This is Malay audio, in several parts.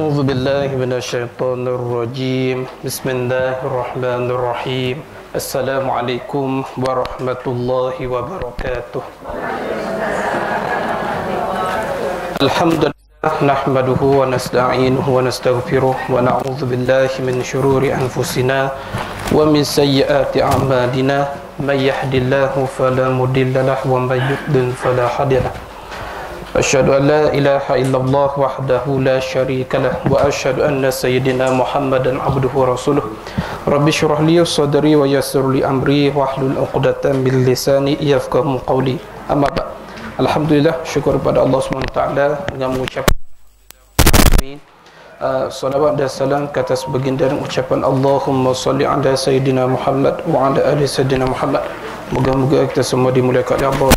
أعوذ بالله من الشيطان الرجيم بسم الله الرحمن الرحيم السلام عليكم ورحمة الله وبركاته الحمد لله نحمده ونستعينه ونستغفره ونعوذ بالله من شرور أنفسنا ومن سيئات أعمالنا من يهد الله فلا مضل له ومن يضلل فلا هادي له أشهد أن لا إله إلا الله وحده لا شريك له وأشهد أن سيدنا محمدا عبده ورسوله رب اشرح لي صدري ويسر لي أمري واحلل عقدة من لساني يفقهوا قولي أما بعد Alhamdulillah, syukur kepada Allah SWT dengan mengucapkan salawat dan salam ke atas baginda dan ucapan Allahumma salli ala Sayyidina Muhammad wa ala ali Sayyidina Muhammad. Moga-moga kita semua dimuliakan oleh Allah.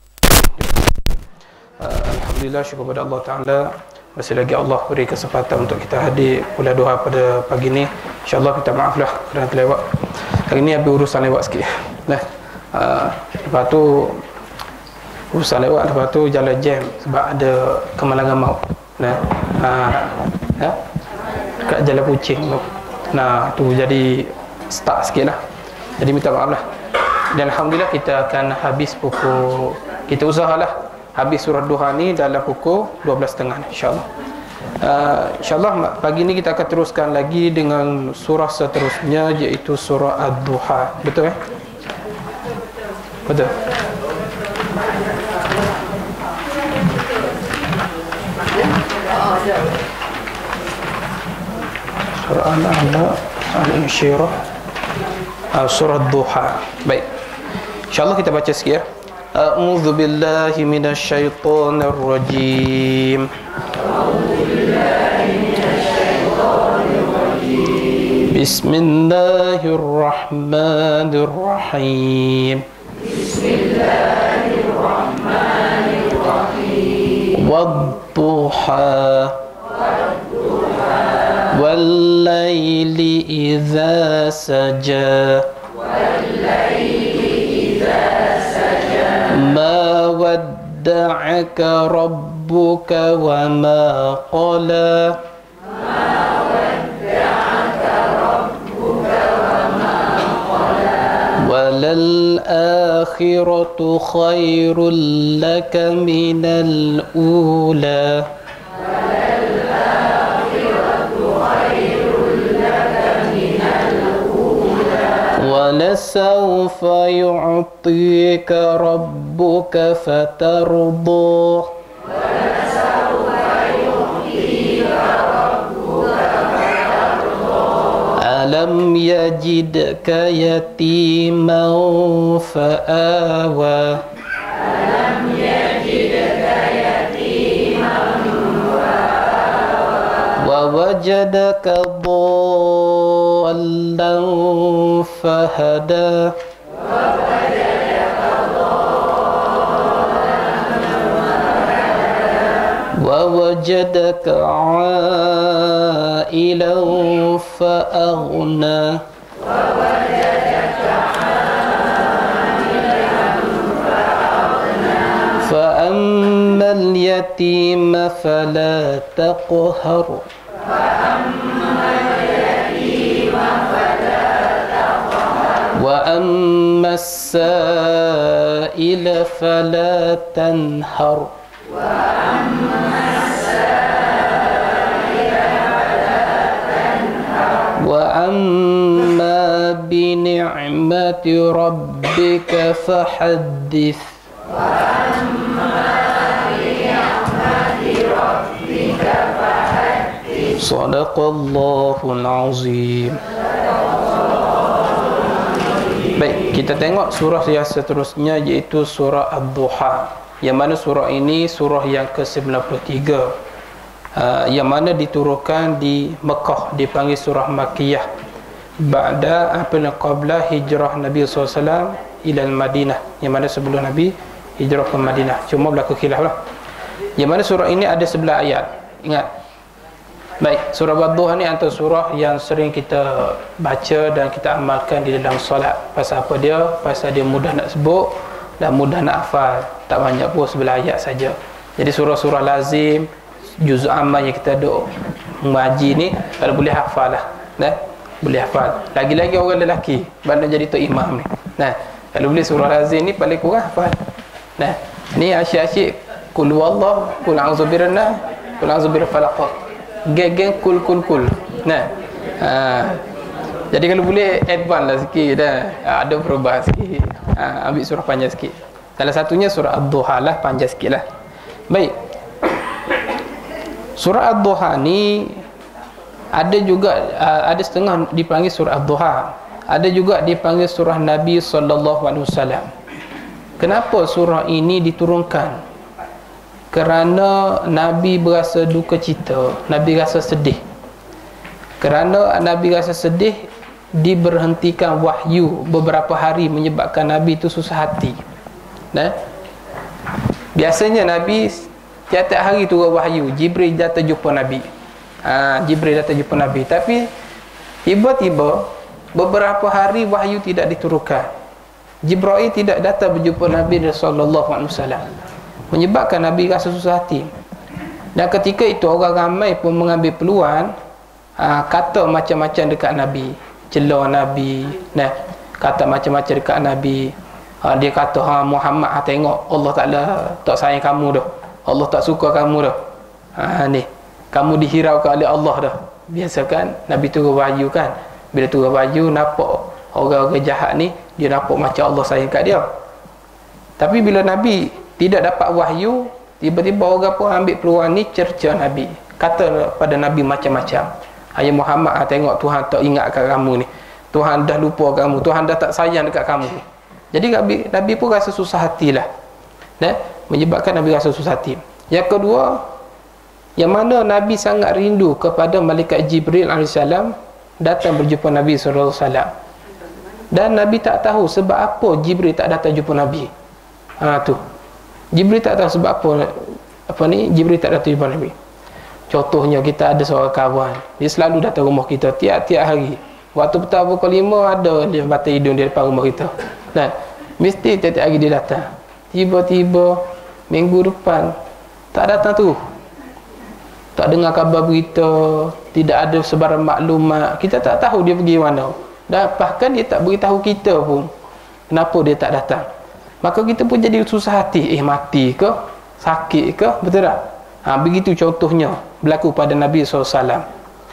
Alhamdulillah, syukur kepada Allah Ta'ala, masih lagi Allah beri kesempatan untuk kita hadir kuliah duha pada pagi ni. InsyaAllah kita maaflah kerana terlewat. Hari ni ada urusan lewat sikit. Lepas tu urusan lewat, lepas tu jalan jam sebab ada kemalangan maut. Dekat jalan Pucing tu. Tu jadi stuck sikit lah. Jadi minta maaf lah. Dan Alhamdulillah kita akan habis pukul, kita usahalah habis surah duha ni dalam pukul 12.30 insyaAllah. InsyaAllah pagi ni kita akan teruskan lagi dengan surah seterusnya, iaitu surah Ad-Duha. Betul Betul. Surah Al-A'la, Al-Insyirah, surah Ad-Duha. Baik, InsyaAllah kita baca sikit ya. A'udzu billahi minasyaitonir rajim. Bismillahirrahmanirrahim. Bismillahirrahmanirrahim. Wad-duha wal-laili idza saja. ما ودعك ربك وما قلى وللآخرة خير لك من الأولى ولسوف يعطيك ربك فترضى ألم يجدك يتيما فآوى ووجدك ضالا فهدى ووجدك عائلا فأغنى فأما اليتيم فلا تقهر وأما السائل فلا تنهر وأما بنعمة ربك فحدث صدق الله العظيم. Baik, kita tengok surah yang seterusnya, iaitu surah Ad-Duha, yang mana surah ini surah yang ke-93, yang mana diturunkan di Mekah, dipanggil surah Makkiyah ba'da qabla hijrah Nabi SAW ila Madinah, yang mana sebelum Nabi hijrah ke Madinah, cuma berlaku khilaf lah. Yang mana surah ini ada 11 ayat. Ingat. Baik, surah Ad-Duha ni antara surah yang sering kita baca dan kita amalkan di dalam solat. Pasal apa dia? Pasal dia mudah nak sebut dan mudah nak hafal. Tak banyak pun 11 ayat saja. Jadi surah-surah lazim, juz amma yang kita duk mengaji ni kalau boleh hafal lah. Nah, boleh hafal. Lagi-lagi orang lelaki mana jadi tok imam ni. Nah, kalau boleh surah Al-Azim ni paling kurang hafal. Nah, ni asyik-asyik qul huwallah, qul a'udzu birabbil qul a'udzu birabbil falaq. Geng-geng kul. Nah. Jadi kalau boleh advance lah sikit dah. Ada perubahan sikit. Ambil surah panjang sikit. Salah satunya surah Ad-Duha lah, panjang sikit lah. Baik. Surah Ad-Duha ni ada juga ada setengah dipanggil surah Ad-Duha. Ada juga dipanggil surah Nabi SAW. Kenapa surah ini diturunkan? Kerana Nabi berasa duka cita, Nabi rasa sedih. Kerana Nabi rasa sedih, diberhentikan wahyu beberapa hari menyebabkan Nabi itu susah hati. Nah, biasanya Nabi tiap-tiap hari turun wahyu, Jibril datang jumpa Nabi. Jibril datang jumpa Nabi. Tapi tiba-tiba beberapa hari wahyu tidak diturunkan. Jibril tidak datang berjumpa Nabi sallallahu alaihi wasallam, menyebabkan Nabi rasa susah hati. Dan ketika itu orang ramai pun mengambil peluang kata macam-macam dekat Nabi, celah Nabi, nah, kata macam-macam dekat Nabi. Dia kata, Muhammad tengok Allah Ta'ala tak sayang kamu dah, Allah tak suka kamu dah. Ni kamu dihiraukan oleh Allah dah. Biasa kan Nabi turun wahyu kan, bila turun wahyu nampak orang-orang jahat ni, dia nampak macam Allah sayang kat dia. Tapi bila Nabi tidak dapat wahyu, tiba-tiba orang pun ambil peluang ni cerca Nabi, kata pada Nabi macam-macam. Ya Muhammad, tengok Tuhan tak ingat kat kamu ni, Tuhan dah lupa kamu, Tuhan dah tak sayang dekat kamu. Jadi Nabi pun rasa susah hatilah, menyebabkan Nabi rasa susah hati. Yang kedua, yang mana Nabi sangat rindu kepada malaikat Jibril AS datang berjumpa Nabi SAW. Dan Nabi tak tahu sebab apa Jibril tak datang jumpa Nabi. Tu Jibril tak tahu sebab apa ni Jibril tak datang jumpa Nabi. Contohnya kita ada seorang kawan, dia selalu datang rumah kita tiap-tiap hari. Waktu petang pukul 5 ada dia batang hidung di depan rumah kita. Dan mesti tiap-tiap hari dia datang. Tiba-tiba minggu depan tak datang tu. Tak dengar khabar berita, tidak ada sebarang maklumat. Kita tak tahu dia pergi mana. Dan bahkan dia tak beritahu kita pun kenapa dia tak datang. Maka kita pun jadi susah hati. Mati ke? Sakit ke? Betul tak? Begitu contohnya berlaku pada Nabi SAW.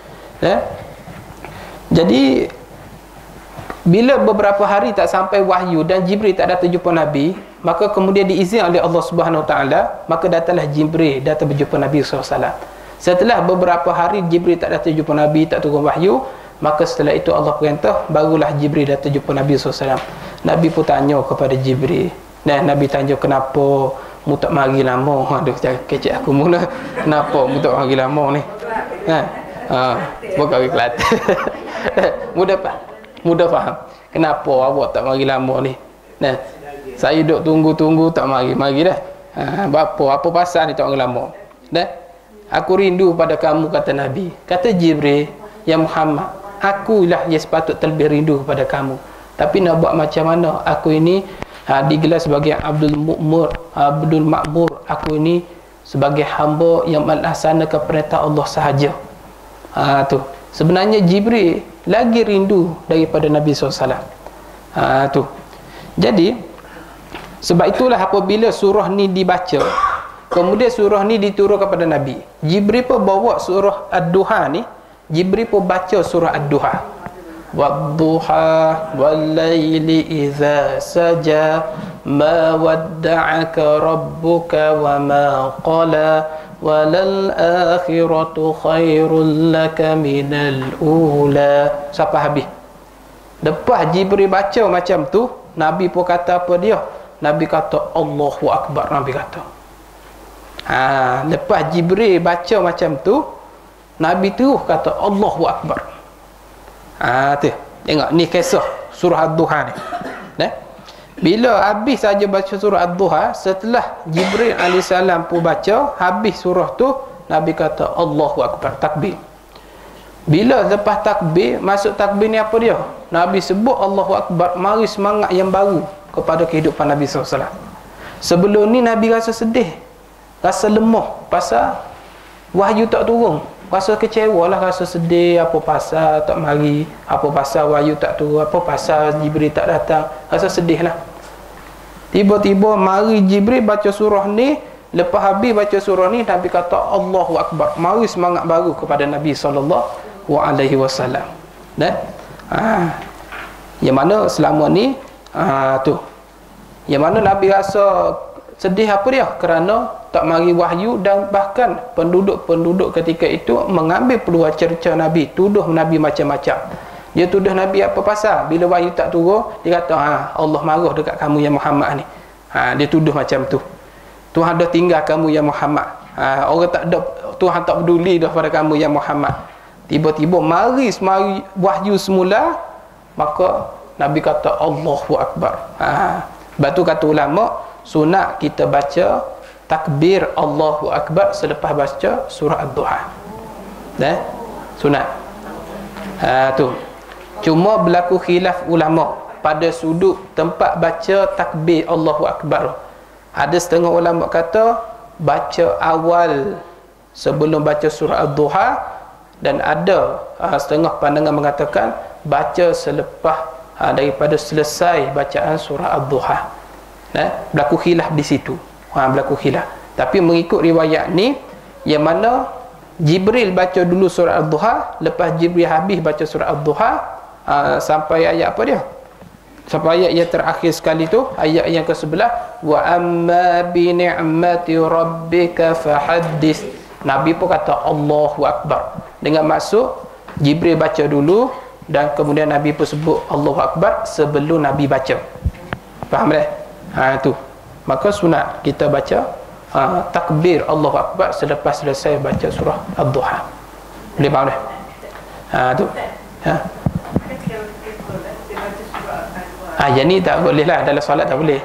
Jadi bila beberapa hari tak sampai wahyu dan Jibril tak datang jumpa Nabi, maka kemudian diizinkan oleh Allah Subhanahu Wa Taala, maka datanglah Jibril datang berjumpa Nabi SAW. Setelah beberapa hari Jibril tak datang jumpa Nabi, tak turun wahyu, maka setelah itu Allah perintah, barulah Jibril datang jumpa Nabi SAW. Nabi pun tanya kepada Jibril. Nabi tanya, kenapa mu tak mari lama? Aduh, kecek aku mula. Kenapa mu tak mari lama ni? Bukan Kelantan. Mudah faham. Kenapa awak tak mari lama ni? Saya duk tunggu-tunggu tak mari dah. Apa pasal ni tak mari lama? Aku rindu pada kamu, kata Nabi. Kata Jibril, ya Muhammad, akulah yang sepatut terlebih rindu kepada kamu. Tapi nak buat macam mana? Aku ini digelar sebagai Abdul Ma'mur. Aku ini sebagai hamba yang melaksanakan perintah Allah sahaja. Tu sebenarnya Jibril lagi rindu daripada Nabi SAW. Tu jadi sebab itulah apabila surah ni dibaca, kemudian surah ni diturunkan kepada Nabi, Jibril pun bawa surah Ad-Duha ni, Jibril pun baca surah Ad-Duha. Wadduha wal-laili idza saja ma wadda'aka rabbuka wa ma qala walal akhiratu khairul laka minal ula. Sampai habis. Lepas Jibril baca macam tu, Nabi pun kata apa dia? Nabi kata Allahu Akbar. Nabi kata lepas Jibril baca macam tu, Nabi tu kata Allahu Akbar. Tu tengok ni kisah surah Ad-Duha ni. Bila habis saja baca surah Ad-Duha, setelah Jibril AS pun baca habis surah tu, Nabi kata Allahu Akbar, takbir. Bila lepas takbir, masuk takbir ni apa dia? Nabi sebut Allahu Akbar, mari semangat yang baru kepada kehidupan Nabi SAW. Sebelum ni Nabi rasa sedih, rasa lemah pasal wahyu tak turun. rasa kecewa lah, rasa sedih. Apa pasal tak mari, apa pasal wahyu tak turun, apa pasal Jibril tak datang, rasa sedih lah. Tiba-tiba mari Jibril baca surah ni. Lepas habis baca surah ni, Nabi kata Allahu Akbar. Mari semangat baru kepada Nabi SAW. Dan yang mana selama ni yang mana Nabi rasa sedih apa dia? Kerana tak mari wahyu, dan bahkan penduduk-penduduk ketika itu mengambil peluang cerca Nabi, tuduh Nabi macam-macam. Dia tuduh Nabi apa pasal? Bila wahyu tak turun, dia kata Allah marah dekat kamu ya Muhammad ni. Dia tuduh macam tu. Tuhan dah tinggal kamu ya Muhammad. Orang tak ada, Tuhan tak peduli dah pada kamu ya Muhammad. Tiba-tiba mari wahyu semula, maka Nabi kata Allahu Akbar. Sebab tu kata ulama, sunat kita baca takbir Allahu Akbar selepas baca surah Ad-Duha. Sunat. Tu. Cuma berlaku khilaf ulama pada sudut tempat baca takbir Allahu Akbar. Ada setengah ulama kata baca awal sebelum baca surah Ad-Duha, dan ada setengah pandangan mengatakan baca selepas daripada selesai bacaan surah Ad-Duha. Berlaku khilaf di situ. Berlaku khilaf. Tapi mengikut riwayat ni, yang mana Jibril baca dulu surah Ad-Duha, lepas Jibril habis baca surah Ad-Duha sampai ayat apa dia? Sampai ayat yang terakhir sekali tu, ayat yang ke-11, wa amma bi ni'mati rabbika fahaddits. Nabi pun kata Allahu Akbar, dengan maksud Jibril baca dulu, dan kemudian Nabi pun sebut Allahu Akbar sebelum Nabi baca. Faham tak? Tu. Maka sunat kita baca takbir Allahu Akbar selepas selesai baca surah Ad-Duha. Boleh faham tak? Tu. Yang ni tak boleh lah, dalam solat tak boleh.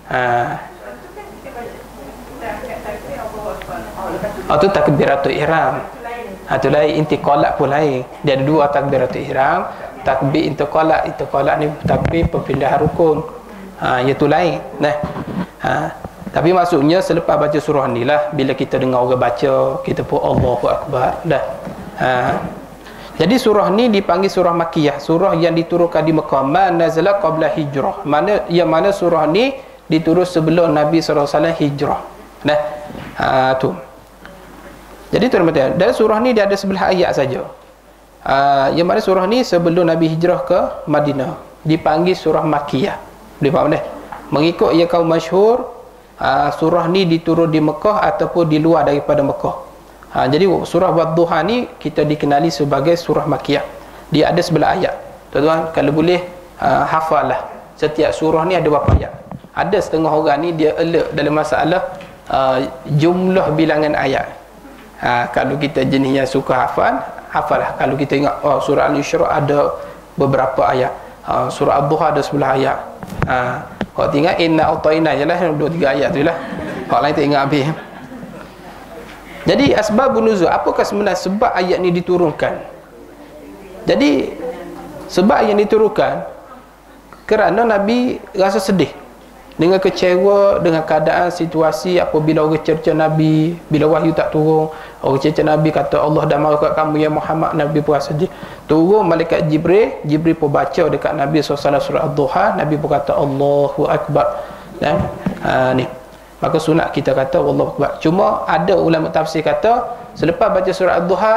Tu takbiratul ihram. Tu lain, intiqalat pun lain. Dia ada dua takbiratul ihram. Takbir intiqalat ni takbir perpindahan rukun. Iaitu lain. Tapi maksudnya selepas baca surah ni lah, bila kita dengar orang baca, kita pun Allahu Akbar dah. Jadi surah ni dipanggil surah Makkiyah, surah yang diturunkan di Mekah. Man nazala qabla hijrah. Yang mana surah ni diturun sebelum Nabi SAW hijrah. Tu. Jadi tuan-tuan, dan surah ni dia ada 11 ayat saja. Yang mana surah ni sebelum Nabi hijrah ke Madinah, dipanggil surah Makkiyah. Boleh faham dah? Mengikut yang kaum masyhur, surah ni diturun di Mekah ataupun di luar daripada Mekah. Jadi surah Wadduha ni kita dikenali sebagai surah Makkiyah. Dia ada 11 ayat. Tuan-tuan, kalau boleh hafal lah. Setiap surah ni ada berapa ayat. Ada setengah orang ni dia alert dalam masalah jumlah bilangan ayat. Kalau kita jenis yang suka hafal lah. Kalau kita ingat surah Al-Isra ada beberapa ayat, surah Ad-Duha ada 11 ayat. Kalau tinggal inna a'tayna je lah, 2-3 ayat tu lah. Kalau lain tak ingat habis. Jadi asbabun nuzul, apakah sebenarnya sebab ayat ni diturunkan? Jadi sebab yang diturunkan kerana Nabi rasa sedih, dengan kecewa dengan keadaan situasi apabila orang cerca Nabi, bila wahyu tak turun, orang cerca Nabi kata Allah dah marah kat kamu ya Muhammad. Nabi pun rasa sedih. Turun malaikat Jibril pun baca dekat Nabi SAW surah Ad-Duha. Nabi pun kata Allahu Akbar. Ni maka sunat kita kata Allahu Akbar. Cuma ada ulama tafsir kata selepas baca surah Ad-Duha,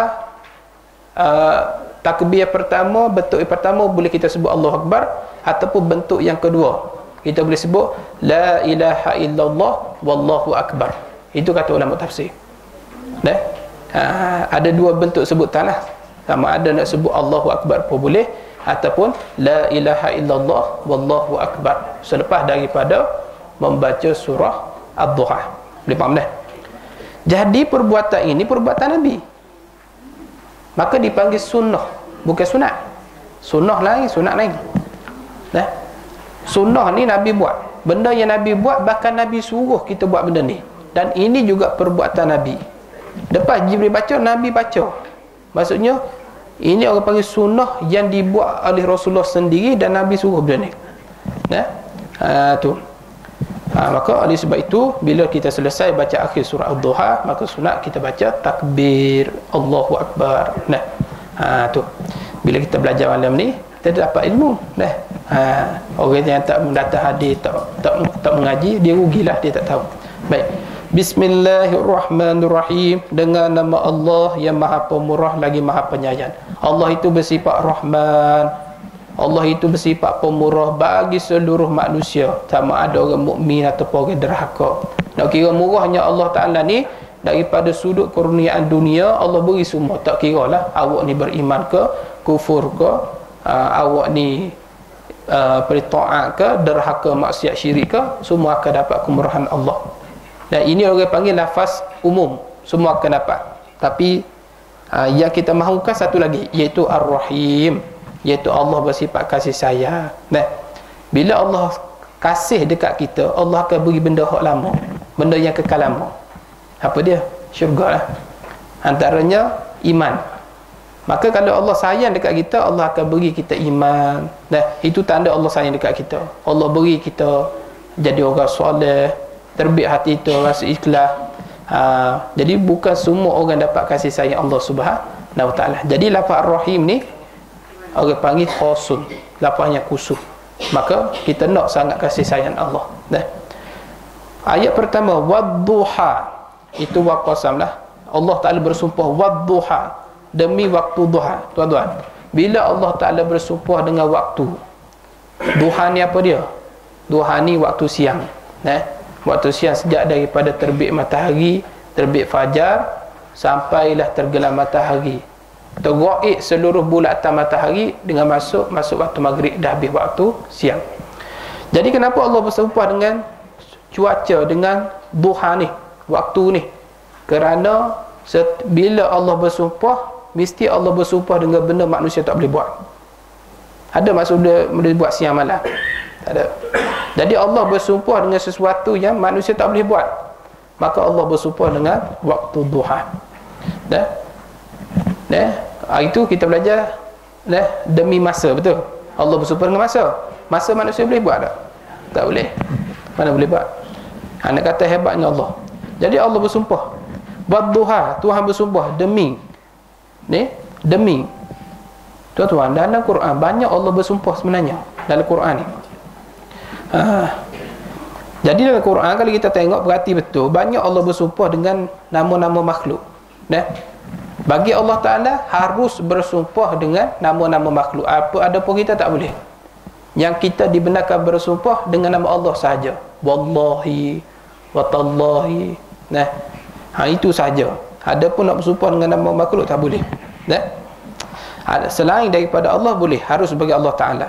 takbir pertama, bentuk yang pertama boleh kita sebut Allahu Akbar, ataupun bentuk yang kedua kita boleh sebut la ilaha illallah wallahu akbar. Itu kata ulama tafsir. Ada dua bentuk sebutan lah. Sama ada nak sebut Allahu Akbar pun boleh, ataupun la ilaha illallah wallahu akbar selepas daripada membaca surah Ad-Duha. Boleh faham dah? Jadi perbuatan ini perbuatan Nabi, maka dipanggil sunnah, bukan sunat. Sunnah lain, sunat lain. Sunnah ni Nabi buat, benda yang Nabi buat, bahkan Nabi suruh kita buat benda ni. Dan ini juga perbuatan Nabi. Lepas Jibril baca, Nabi baca. Maksudnya ini orang panggil sunnah yang dibuat oleh Rasulullah sendiri dan Nabi suruh benda ni. Tu. Maka oleh sebab itu bila kita selesai baca akhir surah Ad-Duha, maka sunat kita baca takbir Allahu Akbar. Nah, tu bila kita belajar malam ni kita dapat ilmu. Nah, orang yang tak mendatang hadis, tak mengaji, dia rugilah, dia tak tahu. Baik. Bismillahirrahmanirrahim. Dengan nama Allah yang Maha Pemurah lagi Maha Penyayang. Allah itu bersifat Rahman. Allah itu bersifat pemurah bagi seluruh manusia, sama ada orang mukmin ataupun orang derhaka. Nak kira murahnya Allah Ta'ala ni daripada sudut kurniaan dunia, Allah beri semua. Tak kira lah awak ni beriman ke, kufur ke, awak ni beritaat ke, derhaka, maksiat, syirik ke, semua akan dapat kemurahan Allah. Dan ini orang panggil lafaz umum, semua akan dapat. Tapi yang kita mahukan satu lagi, iaitu Ar-Rahim, iaitu Allah bersifat kasih sayang. Nah, bila Allah kasih dekat kita, Allah akan beri benda hak lama, benda yang kekal lama. Apa dia? Syurga lah. Antaranya iman. Maka kalau Allah sayang dekat kita, Allah akan beri kita iman. Nah, itu tanda Allah sayang dekat kita. Allah beri kita jadi orang soleh, terbit hati itu, rasa ikhlas. Jadi bukan semua orang dapat kasih sayang Allah Subhanahu Wa Taala. Jadi lafaz Ar-Rahim ni orang panggil khusun, lafaznya khusus. Maka kita nak sangat kasih sayang Allah. Nah, ayat pertama wadduha, itu waqasam lah. Allah Taala bersumpah wadduha, demi waktu duha. Tuan-tuan, bila Allah Taala bersumpah dengan waktu, duha ni apa dia? Duha ni waktu siang. Nah, waktu siang sejak daripada terbit matahari, terbit fajar sampailah tergelam matahari, tergaib seluruh bulatan matahari dengan masuk waktu maghrib, dah habis waktu siang. Jadi kenapa Allah bersumpah dengan cuaca, dengan duha ni, waktu ni? Kerana bila Allah bersumpah, mesti Allah bersumpah dengan benda manusia tak boleh buat. Ada maksud dia boleh buat siang malam? Tak ada. Jadi Allah bersumpah dengan sesuatu yang manusia tak boleh buat, maka Allah bersumpah dengan waktu duha. Dah? Itu kita belajar demi masa, betul? Allah bersumpah dengan masa. Masa manusia boleh buat tak? Tak boleh. Mana boleh buat? Nak kata hebatnya Allah. Jadi Allah bersumpah wadduha, Tuhan bersumpah demi demi. Tuan-tuan, dalam Quran banyak Allah bersumpah sebenarnya dalam Quran ni. Jadi dalam Quran kalau kita tengok, perhati betul, banyak Allah bersumpah dengan nama-nama makhluk. Bagi Allah Ta'ala harus bersumpah dengan nama-nama makhluk. Ada pun kita tak boleh. Yang kita dibenarkan bersumpah dengan nama Allah sahaja. Wallahi, watallahi. Itu sahaja. Ada pun nak bersumpah dengan nama makhluk tak boleh. Selain daripada Allah boleh, harus bagi Allah Ta'ala.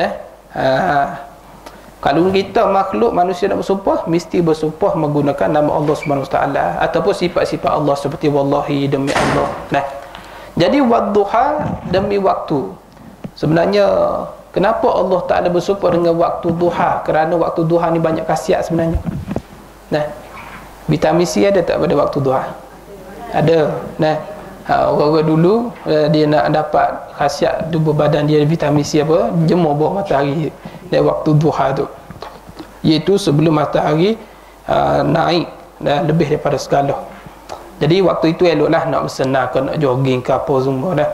Kalau kita makhluk, manusia nak bersumpah, mesti bersumpah menggunakan nama Allah Subhanahu Wa Taala ataupun sifat-sifat Allah seperti wallahi, demi Allah. Jadi wadduha, demi waktu. Sebenarnya kenapa Allah Taala bersumpah dengan waktu duha? Kerana waktu duha ni banyak khasiat sebenarnya. Vitamin C ada tak pada waktu duha? Ada. Orang-orang dulu dia nak dapat khasiat tubuh badan dia, vitamin C apa? Jemur bawah matahari dan waktu duha tu, iaitu sebelum matahari naik lebih daripada segala. Jadi waktu itu eloklah nak bersenam ke, nak jogging ke apa semua dah.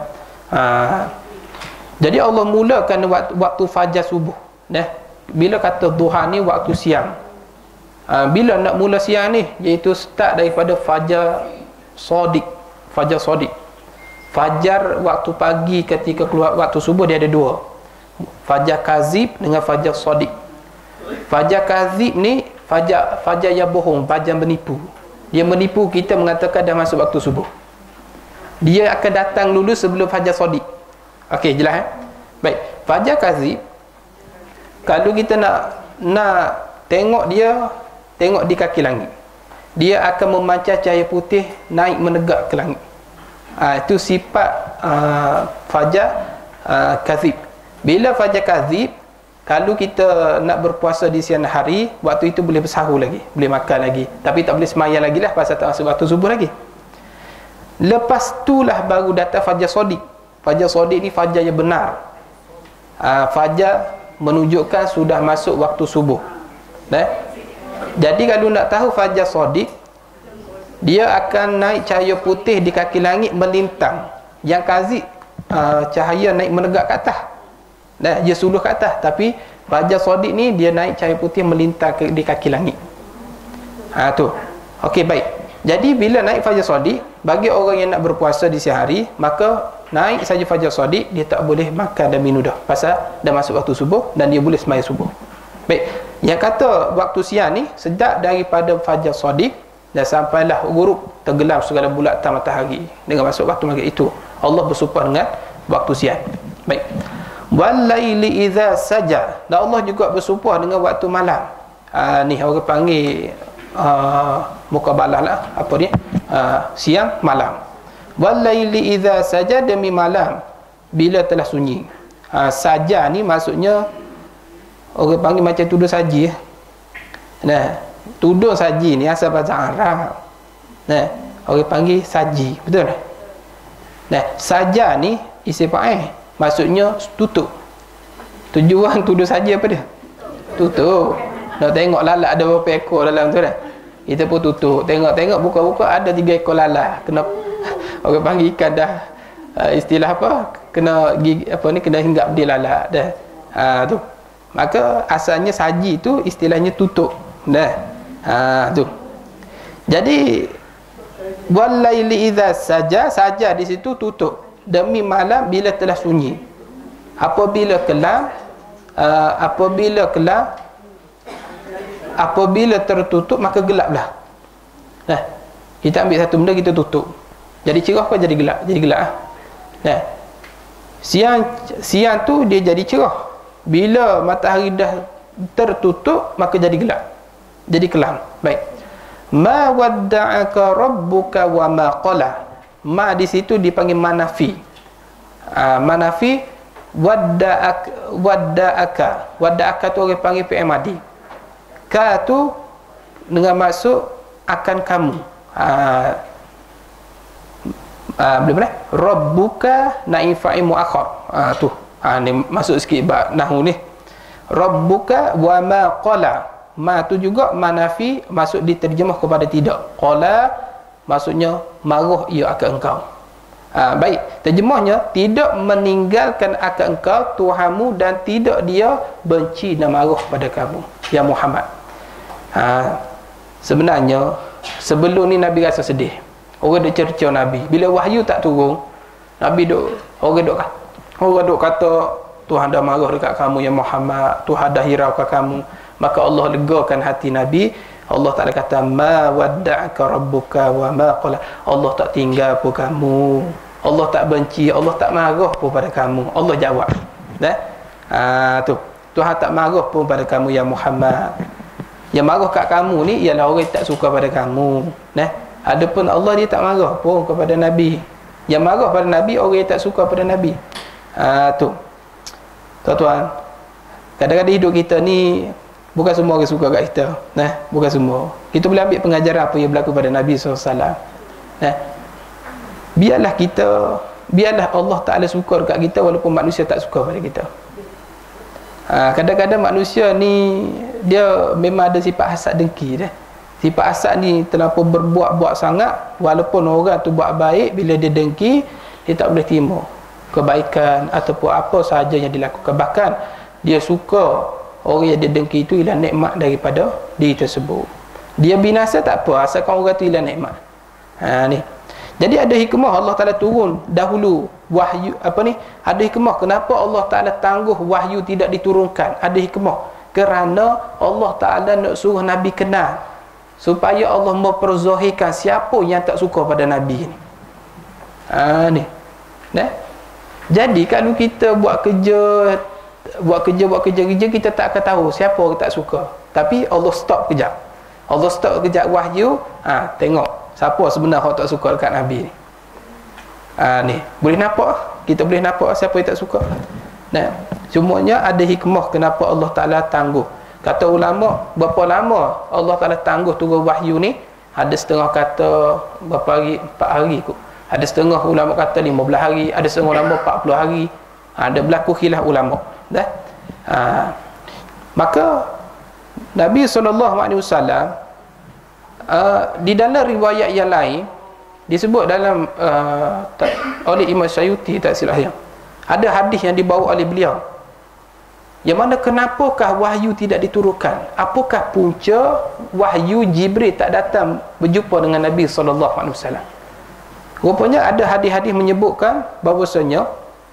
Jadi Allah mulakan waktu fajar subuh. Bila kata duha ni waktu siang. Bila nak mula siang ni, iaitu start daripada fajar sadiq. Fajar sadiq. Fajar waktu pagi ketika keluar waktu subuh dia ada dua. Fajar kazib dengan fajar sadiq. Fajar kazib ni fajar yang bohong, fajar menipu. Dia menipu kita mengatakan dah masuk waktu subuh. Dia akan datang dulu sebelum fajar sadiq. Okey, jelas Baik, fajar kazib, kalau kita nak tengok dia, tengok di kaki langit, dia akan memancar cahaya putih naik menegak ke langit. Itu sifat fajar kazib. Bila fajar kazib, kalau kita nak berpuasa di siang hari, waktu itu boleh bersahur lagi, boleh makan lagi, tapi tak boleh semayang lagi lah pasal tak masuk waktu subuh lagi. Lepas itulah baru datang fajar sadiq. Fajar sadiq ni fajar yang benar. Fajar menunjukkan sudah masuk waktu subuh. Jadi kalau nak tahu fajar shadiq, dia akan naik cahaya putih di kaki langit melintang. Yang kazib cahaya naik menegak ke atas. Dah, dia suluh ke atas. Tapi fajar shadiq ni dia naik cahaya putih melintang di kaki langit. Tu. Okey, baik. Jadi bila naik fajar shadiq, bagi orang yang nak berpuasa di siang hari, maka naik saja fajar shadiq, dia tak boleh makan dan minum dah. Pasal dah masuk waktu subuh dan dia boleh sembahyang subuh. Baik. Yang kata waktu siang ni sejak daripada fajar shadiq dan sampailah ghurub, tenggelam segala bulatan matahari dengan masuk waktu maghrib itu. Allah bersumpah dengan waktu siang. Baik. Wal laili idza saja. Dan Allah juga bersumpah dengan waktu malam. Ni orang panggil mukabalah lah, apa ni? Siang malam. Wal laili idza saja, demi malam bila telah sunyi. Saja ni maksudnya orang panggil macam tuduh saji. Nah, tuduh saji ni asal bahasa Arab. Nah, orang panggil saji, betul tak? Nah, saja ni isim fa'il, maksudnya tutup. Tujuan tuduh saja apa dia? Tutup. Nak tengok lalat ada berapa ekor dalam tu dah. Kita pun tutup. Tengok buka-buka ada 3 ekor lalat. Kena orang panggil ikan dah istilah apa? Kena apa ni, kena hinggap dia lalat dah. Tu. Maka asalnya saji tu istilahnya tutup. Dah. Tu. Jadi wal laili idza saja di situ tutup, demi malam bila telah sunyi. Apabila tertutup maka gelaplah. Nah, kita ambil satu benda kita tutup. Jadi cerah apa jadi gelap? Jadi gelap ah. Nah. Siang tu dia jadi cerah. Bila matahari dah tertutup maka jadi gelap. Jadi kelam. Baik. Ma wadda'aka rabbuka wa ma qala. Ma di situ dipanggil manafi. Manafi wadda'aka. Wadda'aka tu orang panggil fi'il madi. Ka tu dengan maksud akan kamu. Boleh? Rabbuka naib fa'il muakhar. Tu. Ni masuk sikit bab nahwu ni. Rabbuka wa ma qala. Ma tu juga manafi, maksud diterjemah kepada tidak. Qala maksudnya marah ia akan engkau. Baik, terjemahnya tidak meninggalkan akan engkau Tuhanmu dan tidak dia benci dan marah pada kamu ya Muhammad. Sebenarnya sebelum ni Nabi rasa sedih. Orang duk cerca Nabi. Bila wahyu tak turun, Nabi orang duk kata Tuhan dah marah dekat kamu ya Muhammad, Tuhan dah hiraukan kamu. Maka Allah legakan hati Nabi. Allah Ta'ala kata ma wadda'aka rabbuka wa ma qala. Allah tak tinggal pun kamu, Allah tak benci, Allah tak marah pun pada kamu. Allah jawab tu, Tuhan tak marah pun pada kamu ya Muhammad. Yang marah kat kamu ni ialah orang yang tak suka pada kamu. Adapun Allah dia tak marah pun kepada Nabi. Yang marah pada Nabi orang yang tak suka pada Nabi. Tu tuan-tuan, kadang-kadang hidup kita ni bukan semua orang suka kat kita. Bukan semua. Kita boleh ambil pengajaran apa yang berlaku pada Nabi SAW. Biarlah Allah Ta'ala suka dekat kita walaupun manusia tak suka pada kita. Kadang-kadang manusia ni dia memang ada sifat hasad dengki dah. Sifat hasad ni terlampau berbuat-buat sangat. Walaupun orang tu buat baik, bila dia dengki, dia tak boleh terima kebaikan ataupun apa sahaja yang dilakukan. Bahkan dia suka orang yang dia dengki itu ialah nikmat daripada diri tersebut. Dia binasa tak apa, asalkan orang tu ialah nikmat. Ni. Jadi ada hikmah Allah Ta'ala turun dahulu wahyu ada hikmah kenapa Allah Ta'ala tangguh wahyu tidak diturunkan. Ada hikmah kerana Allah Ta'ala nak suruh Nabi kenal, supaya Allah memperzahirkan siapa yang tak suka pada Nabi ni. Ni. Jadi kalau kita buat kerja kita tak akan tahu siapa orang tak suka. Tapi Allah stop kejap. Allah stop kejap wahyu. Tengok siapa sebenarnya orang tak suka dekat Nabi ni. Ni boleh nampak, kita boleh nampak siapa yang tak suka. Semuanya ada hikmah kenapa Allah Ta'ala tangguh. Kata ulama, berapa lama Allah Ta'ala tangguh turun wahyu ni? Ada setengah kata berapa hari, 4 hari kot. Ada setengah ulama kata 15 hari, ada setengah ulama 40 hari. Ada berlaku khilaf ulama. Maka Nabi SAW di dalam riwayat yang lain disebut dalam oleh Imam Syayuti, tak silap saya, ada hadis yang dibawa oleh beliau yang mana kenapakah wahyu tidak diturunkan, apakah punca wahyu Jibril tak datang berjumpa dengan Nabi SAW. Rupanya ada hadis-hadis menyebutkan bahawasanya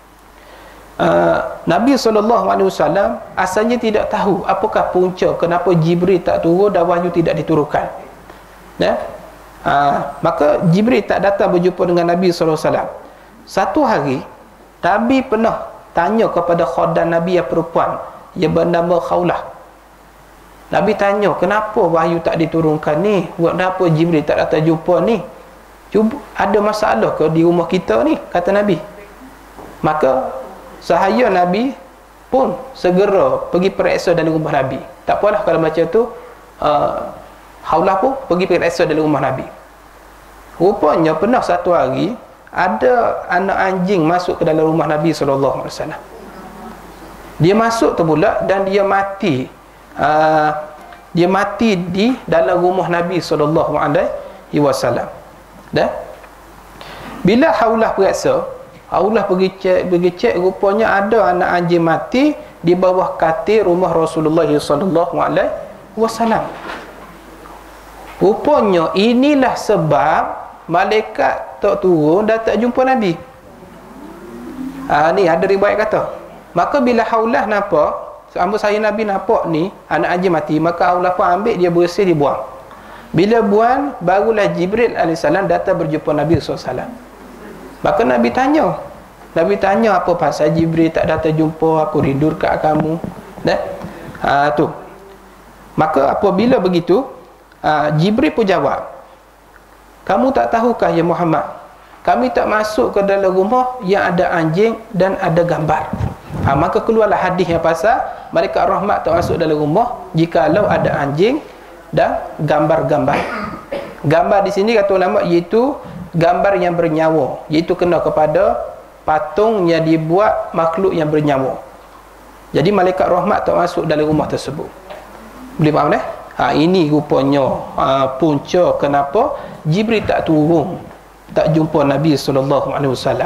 Nabi SAW asalnya tidak tahu apakah punca kenapa Jibril tak turun dan wahyu tidak diturunkan, ya? Maka Jibril tak datang berjumpa dengan Nabi SAW. Satu hari Nabi pernah tanya kepada khadan Nabi yang perempuan yang bernama Khawlah. Nabi tanya, kenapa wahyu tak diturunkan ni? Kenapa Jibril tak datang jumpa ni? Cuba, ada masalah ke di rumah kita ni? Kata Nabi. Maka sahaya Nabi pun segera pergi periksa dalam rumah Nabi. Tak apalah kalau macam tu, Khawlah pun pergi periksa dalam rumah Nabi. Rupanya pernah satu hari ada anak anjing masuk ke dalam rumah Nabi SAW. Dia masuk tu pula dan dia mati. Dia mati di dalam rumah Nabi SAW. Dan bila Khawlah periksa, Khawlah pergi cek, rupanya ada anak anjing mati di bawah katil rumah Rasulullah SAW. Rupanya inilah sebab malaikat tak turun dan tak jumpa Nabi. Ni ada riwayat kata. Maka bila Khawlah nampak, sambil saya Nabi nampak ni anak anjing mati, maka Khawlah pun ambil, dia bersih, dia buang. Bila buang, barulah Jibril AS datang berjumpa Nabi SAW. Maka Nabi tanya, apa pasal Jibril tak datang jumpa, aku rindu kat kamu. Tu. Maka apabila begitu, Jibril pun jawab, kamu tak tahukah ya Muhammad, kami tak masuk ke dalam rumah yang ada anjing dan ada gambar. Maka keluarlah hadis yang pasal malaikat rahmat tak masuk dalam rumah jikalau ada anjing dan gambar-gambar. Gambar di sini kata ulama iaitu gambar yang bernyawa, iaitu kena kepada patung yang dibuat makhluk yang bernyawa. Jadi malaikat rahmat tak masuk dalam rumah tersebut. Boleh faham dah? Ini rupanya punca kenapa Jibril tak turun, tak jumpa Nabi SAW.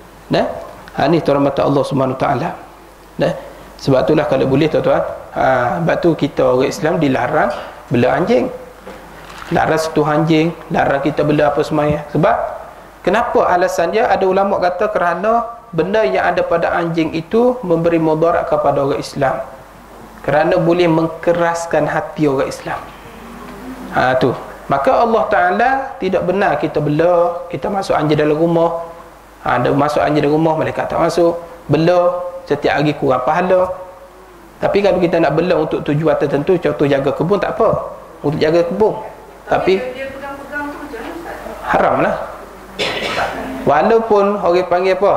Ini tuan mata Allah Subhanahu Taala. Sebab itulah kalau boleh tuan-tuan, sebab tu kita orang Islam dilarang bela anjing, larang sentuh anjing, larang kita bela apa semaya. Sebab kenapa alasan dia? Ada ulama kata kerana benda yang ada pada anjing itu memberi mudarat kepada orang Islam, kerana boleh mengkeraskan hati orang Islam. Tu. Maka Allah Ta'ala tidak benar kita bela, kita masuk anjing dalam rumah. Ada masuk anjing dalam rumah, malaikat tak masuk. Bela, setiap hari kurang pahala. Tapi kalau kita nak bela untuk tujuan tertentu, contoh jaga kebun, tak apa. Untuk jaga kebun. Tapi dia pegang-pegang tu je, haram lah. Walaupun orang panggil apa?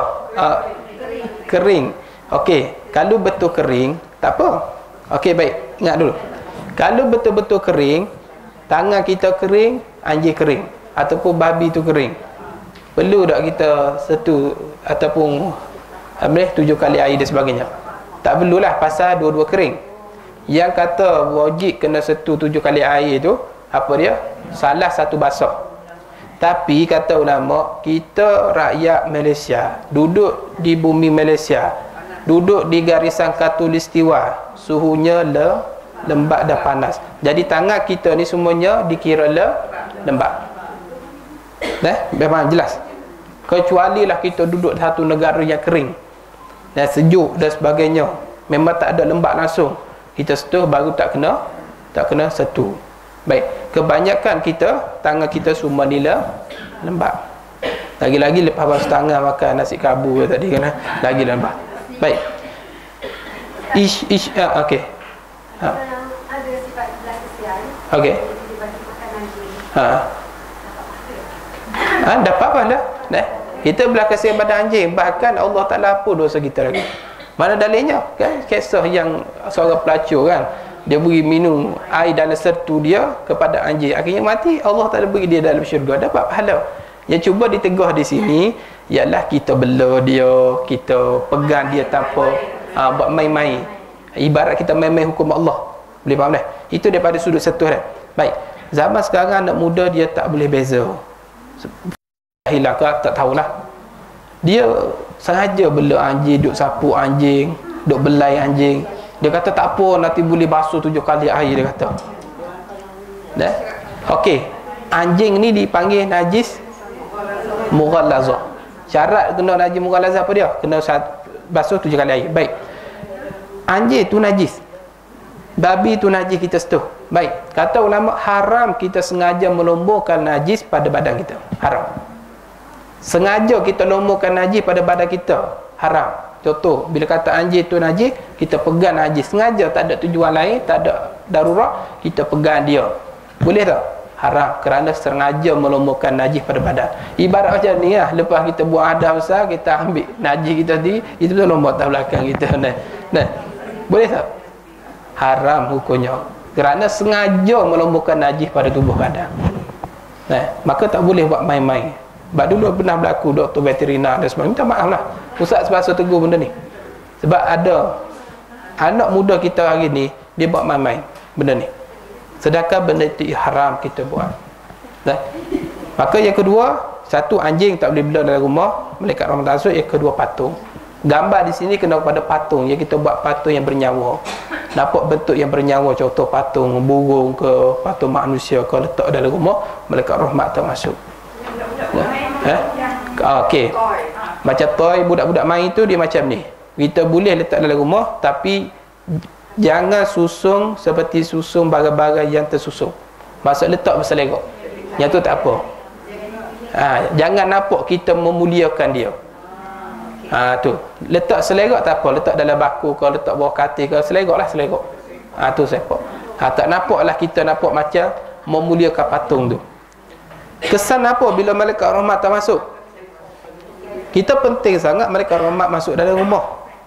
Kering. Okey, kalau betul kering, tak apa. Okey, baik. Ingat dulu. Kalau betul-betul kering, tangan kita kering, anjing kering, ataupun babi tu kering, perlu tak kita setu ataupun 7 kali air dan sebagainya? Tak perlulah, pasal dua-dua kering. Yang kata wajib kena setu 7 kali air tu, apa dia? Salah satu basah. Tapi kata ulama, kita rakyat Malaysia, duduk di bumi Malaysia, duduk di garisan khatulistiwa, suhunya lembab dan panas. Jadi tangan kita ni semuanya dikira lembab. Memang jelas. Kecuali lah kita duduk di satu negara yang kering dan sejuk dan sebagainya, memang tak ada lembab langsung, kita setuh baru tak kena setu. Baik, kebanyakan kita tangan kita semua ni lembab. Lagi-lagi lepas basuh tangan makan nasi kabu tadi kan, lagi lembab. Baik. Okey. ada sifat belas kesian. Okey. Dapat apa dah? Kita belah kasihan pada anjing, bahkan Allah Ta'ala pun dosa kita lagi. Mana dalilnya? Kan kisah yang seorang pelacur kan, dia beri minum air dalam sertu dia kepada anjing, akhirnya mati. Allah Ta'ala beri dia dalam syurga, dapat pahala. Yang cuba ditegah di sini ialah kita bela dia, kita pegang dia tanpa buat main-main. Ibarat kita main-main hukum Allah. Boleh faham dah? Itu daripada sudut sentuh dah. Baik. Zaman sekarang anak muda dia tak boleh beza. Hilang ke tak tahulah. Dia sengaja bela anjing, duk sapu anjing, duk belai anjing. Dia kata tak apa, nanti boleh basuh 7 kali air, dia kata. Dah? Okey. Anjing ni dipanggil najis mughallazah. Syarat kena najis mughallazah apa dia? Kena basuh 7 kali air. Baik. Anjing tu najis. Babi tu najis kita sentuh. Baik. Kata ulama haram kita sengaja melumburkan najis pada badan kita. Haram. Sengaja kita lumburkan najis pada badan kita. Haram. Contoh, bila kata anjing tu najis, kita pegang najis. Sengaja, tak ada tujuan lain, tak ada darurat, kita pegang dia. Boleh tak? Haram. Kerana sengaja melumburkan najis pada badan. Ibarat macam ni lah. Lepas kita buat hadas besar, kita ambil najis kita tadi, itu tu lombok atas belakang kita. Nah. Boleh tak? Haram hukumnya. Kerana sengaja melumburkan najis pada tubuh badan. Nah, maka tak boleh buat main-main. Sebab dulu pernah berlaku doktor veterina dan sebagainya. Minta maaf lah. Ustaz sebab tegur benda ni. Sebab ada anak muda kita hari ni, dia buat main-main benda ni. Sedangkan benda itu haram kita buat. Nah. Maka yang kedua, satu, anjing tak boleh bela dalam rumah, malaikat rahmat masuk. Yang kedua, patung. Gambar di sini kena kepada patung. Yang kita buat patung yang bernyawa. Nampak bentuk yang bernyawa, contoh patung burung ke, patung manusia ke, letak dalam rumah, malaikat rahmat tak masuk. Okey. Macam toy budak-budak main tu dia macam ni. Kita boleh letak dalam rumah, tapi jangan susung seperti susung barang-barang yang tersusung. Maksud letak berselerok. Yang tu tak apa. Jangan nampak kita memuliakan dia. Tu. Letak selerok tak apa, letak dalam baku ke, letak bawah katil ke, seleroklah selerok. Tu sepak. Tak nampaklah kita nampak macam memuliakan patung tu. Kesan apa bila malaikat rahmat tak masuk? Kita penting sangat malaikat rahmat masuk dalam rumah.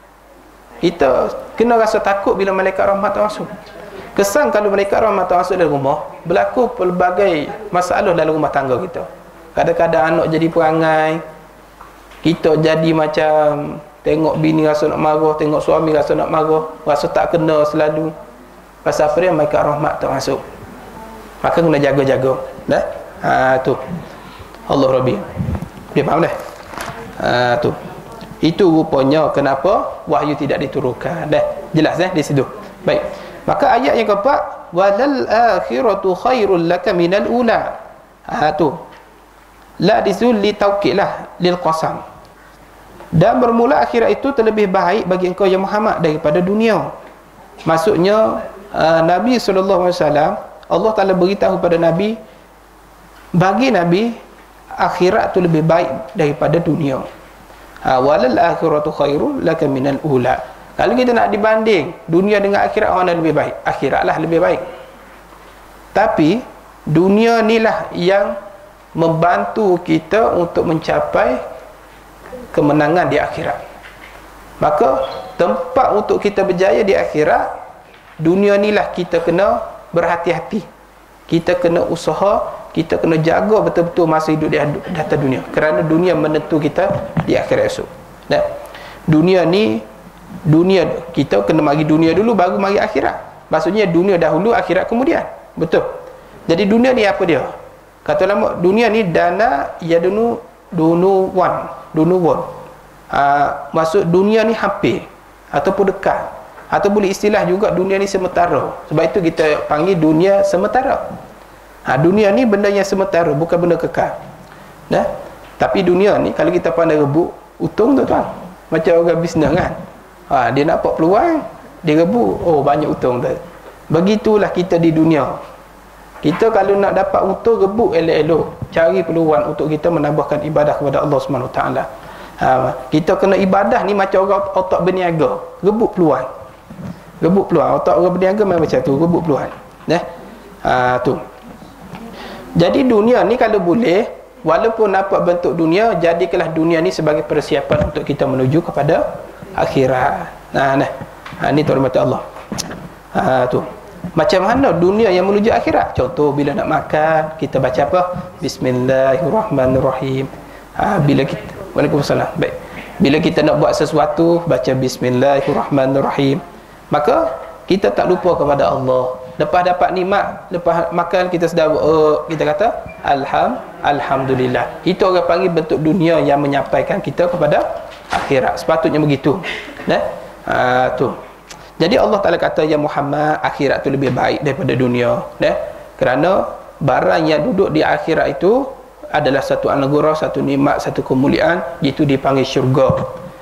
Kita kena rasa takut bila malaikat rahmat tak masuk. Kesan kalau malaikat rahmat tak masuk dalam rumah, berlaku pelbagai masalah dalam rumah tangga kita. Kadang-kadang anak jadi perangai, kita jadi macam tengok bini rasa nak marah, tengok suami rasa nak marah, rasa tak kena selalu. Pasal apa dia? Malaikat rahmat tak masuk. Maka kena jaga-jaga. Dah? Tu Allah Rabbi. Dia faham dah? Tu. Itu rupanya kenapa wahyu tidak diturunkan. Dah jelas di situ. Baik. Maka ayat yang keempat, walal akhiratu khairul laka minal ula. Tu. La disul li taukid lah, lil qasam. Dan bermula akhirat itu terlebih baik bagi engkau ya Muhammad daripada dunia. Maksudnya Nabi sallallahu alaihi wasallam, Allah Taala beritahu pada Nabi, bagi Nabi akhirat tu lebih baik daripada dunia. Walal akhiratu khairul laka minal ula. Kalau kita nak dibanding dunia dengan akhirat, mana lebih baik? Akhiratlah lebih baik. Tapi dunia inilah yang membantu kita untuk mencapai kemenangan di akhirat. Maka tempat untuk kita berjaya di akhirat, dunia inilah kita kena berhati-hati. Kita kena usaha, kita kena jaga betul-betul masa hidup di atas dunia. Kerana dunia menentu kita di akhirat esok. Nah, dunia ni, dunia kita kena mari dunia dulu baru mari akhirat. Maksudnya dunia dahulu, akhirat kemudian. Betul. Jadi dunia ni apa dia? Kata ulama, dunia ni dana yadunu dunuwan. Maksud dunia ni hampir ataupun dekat. Atau boleh istilah juga dunia ni sementara. Sebab itu kita panggil dunia sementara. Dunia ni benda yang sementara, bukan benda kekal. Nah, tapi dunia ni kalau kita pandai rebut, untung tu tuan. Macam orang bisnes kan. Dia nampak peluang, dia rebut, oh banyak untung tu. Begitulah kita di dunia. Kita kalau nak dapat untung, rebut elok-elok. Cari peluang untuk kita menambahkan ibadah kepada Allah SWT. Kita kena ibadah ni macam orang otak berniaga. Rebut peluang. Rebut peluang. Otak orang berniaga memang macam tu. Rebut peluang. Tu. Jadi dunia ni kalau boleh, walaupun nampak bentuk dunia, jadikanlah dunia ni sebagai persiapan untuk kita menuju kepada akhirat. Ni rahmat Allah. Tu. Macam mana dunia yang menuju akhirat? Contoh bila nak makan, kita baca apa? Bismillahirrahmanirrahim. Bila kita, Waalaikumsalam. Baik. Bila kita nak buat sesuatu, baca Bismillahirrahmanirrahim. Maka kita tak lupa kepada Allah. Lepas dapat nikmat, lepas makan kita sedar, kita kata alhamdulillah. Itu orang panggil bentuk dunia yang menyampaikan kita kepada akhirat. Sepatutnya begitu. Tu. Jadi Allah Taala kata, ya Muhammad, akhirat tu lebih baik daripada dunia. Kerana barang yang duduk di akhirat itu adalah satu anugerah, satu nikmat, satu kemuliaan, itu dipanggil syurga.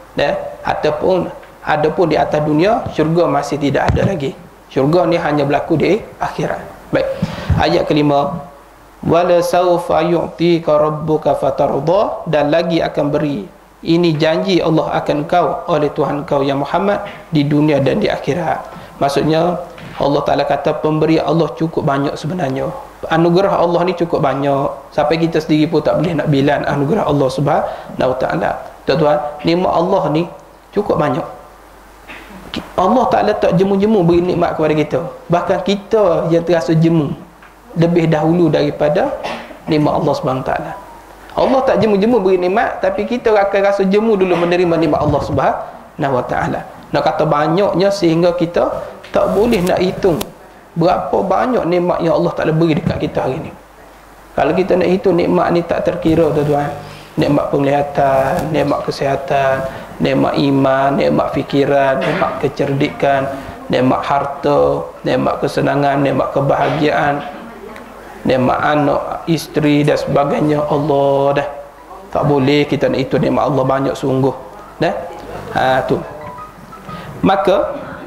Adapun di atas dunia, syurga masih tidak ada lagi. Syurga ni hanya berlaku di akhirat. Baik. Ayat kelima, wala sawfa yu'tika rabbuka fatarda, dan lagi akan beri, ini janji Allah akan kau oleh Tuhan kau yang Muhammad di dunia dan di akhirat. Maksudnya Allah Ta'ala kata pemberian Allah cukup banyak sebenarnya. Anugerah Allah ni cukup banyak sampai kita sendiri pun tak boleh nak bilang anugerah Allah Subhanahu Wa Ta'ala. Tuan-tuan, nikmat Allah ni cukup banyak. Allah Ta'ala tak jemu-jemu beri nikmat kepada kita. Bahkan kita yang terasa jemu lebih dahulu daripada nikmat Allah Subhanahu Wa Ta'ala. Allah tak jemu-jemu beri nikmat, tapi kita akan rasa jemu dulu menerima nikmat Allah Subhanahu Wa Ta'ala. Nak kata banyaknya sehingga kita tak boleh nak hitung berapa banyak nikmat yang Allah Ta'ala beri dekat kita hari ni. Kalau kita nak hitung nikmat ni tak terkira, tuan-tuan. Nikmat penglihatan, nikmat kesihatan, nikmat iman, nikmat fikiran, nikmat kecerdikan, nikmat harta, nikmat kesenangan, nikmat kebahagiaan, nikmat anak, isteri dan sebagainya. Allah dah tak boleh kita nak hitung nikmat Allah banyak sungguh. Tu. Maka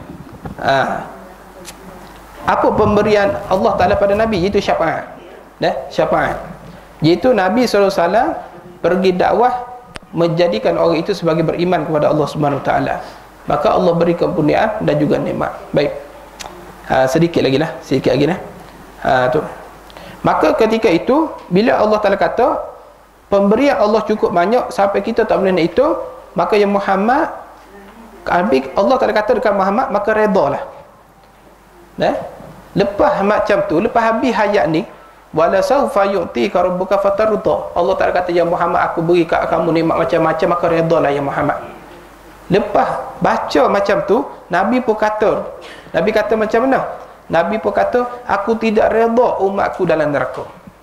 apa pemberian Allah Ta'ala pada Nabi? Itu syafaat. Syafaat. Iaitu Nabi SAW pergi dakwah, menjadikan orang itu sebagai beriman kepada Allah Subhanahu Wa Ta'ala. Maka Allah beri kemuliaan dan juga nikmat. Baik. Sedikit lagi lah. Tu. Maka ketika itu, bila Allah Ta'ala kata pemberian Allah cukup banyak sampai kita tak boleh nak hitung, maka ya Muhammad, Allah Ta'ala kata dekat Muhammad, maka redalah. Lepas macam tu, lepas habis hayat ni, wala sawfa yu'tika rabbuka fatarda, Allah Ta'ala kata, ya Muhammad, aku beri kat kamu nikmat macam-macam, maka redalah ya Muhammad. Lepas baca macam tu, Nabi pun kata, Nabi kata macam mana? Nabi pun kata, aku tidak reda umatku dalam neraka.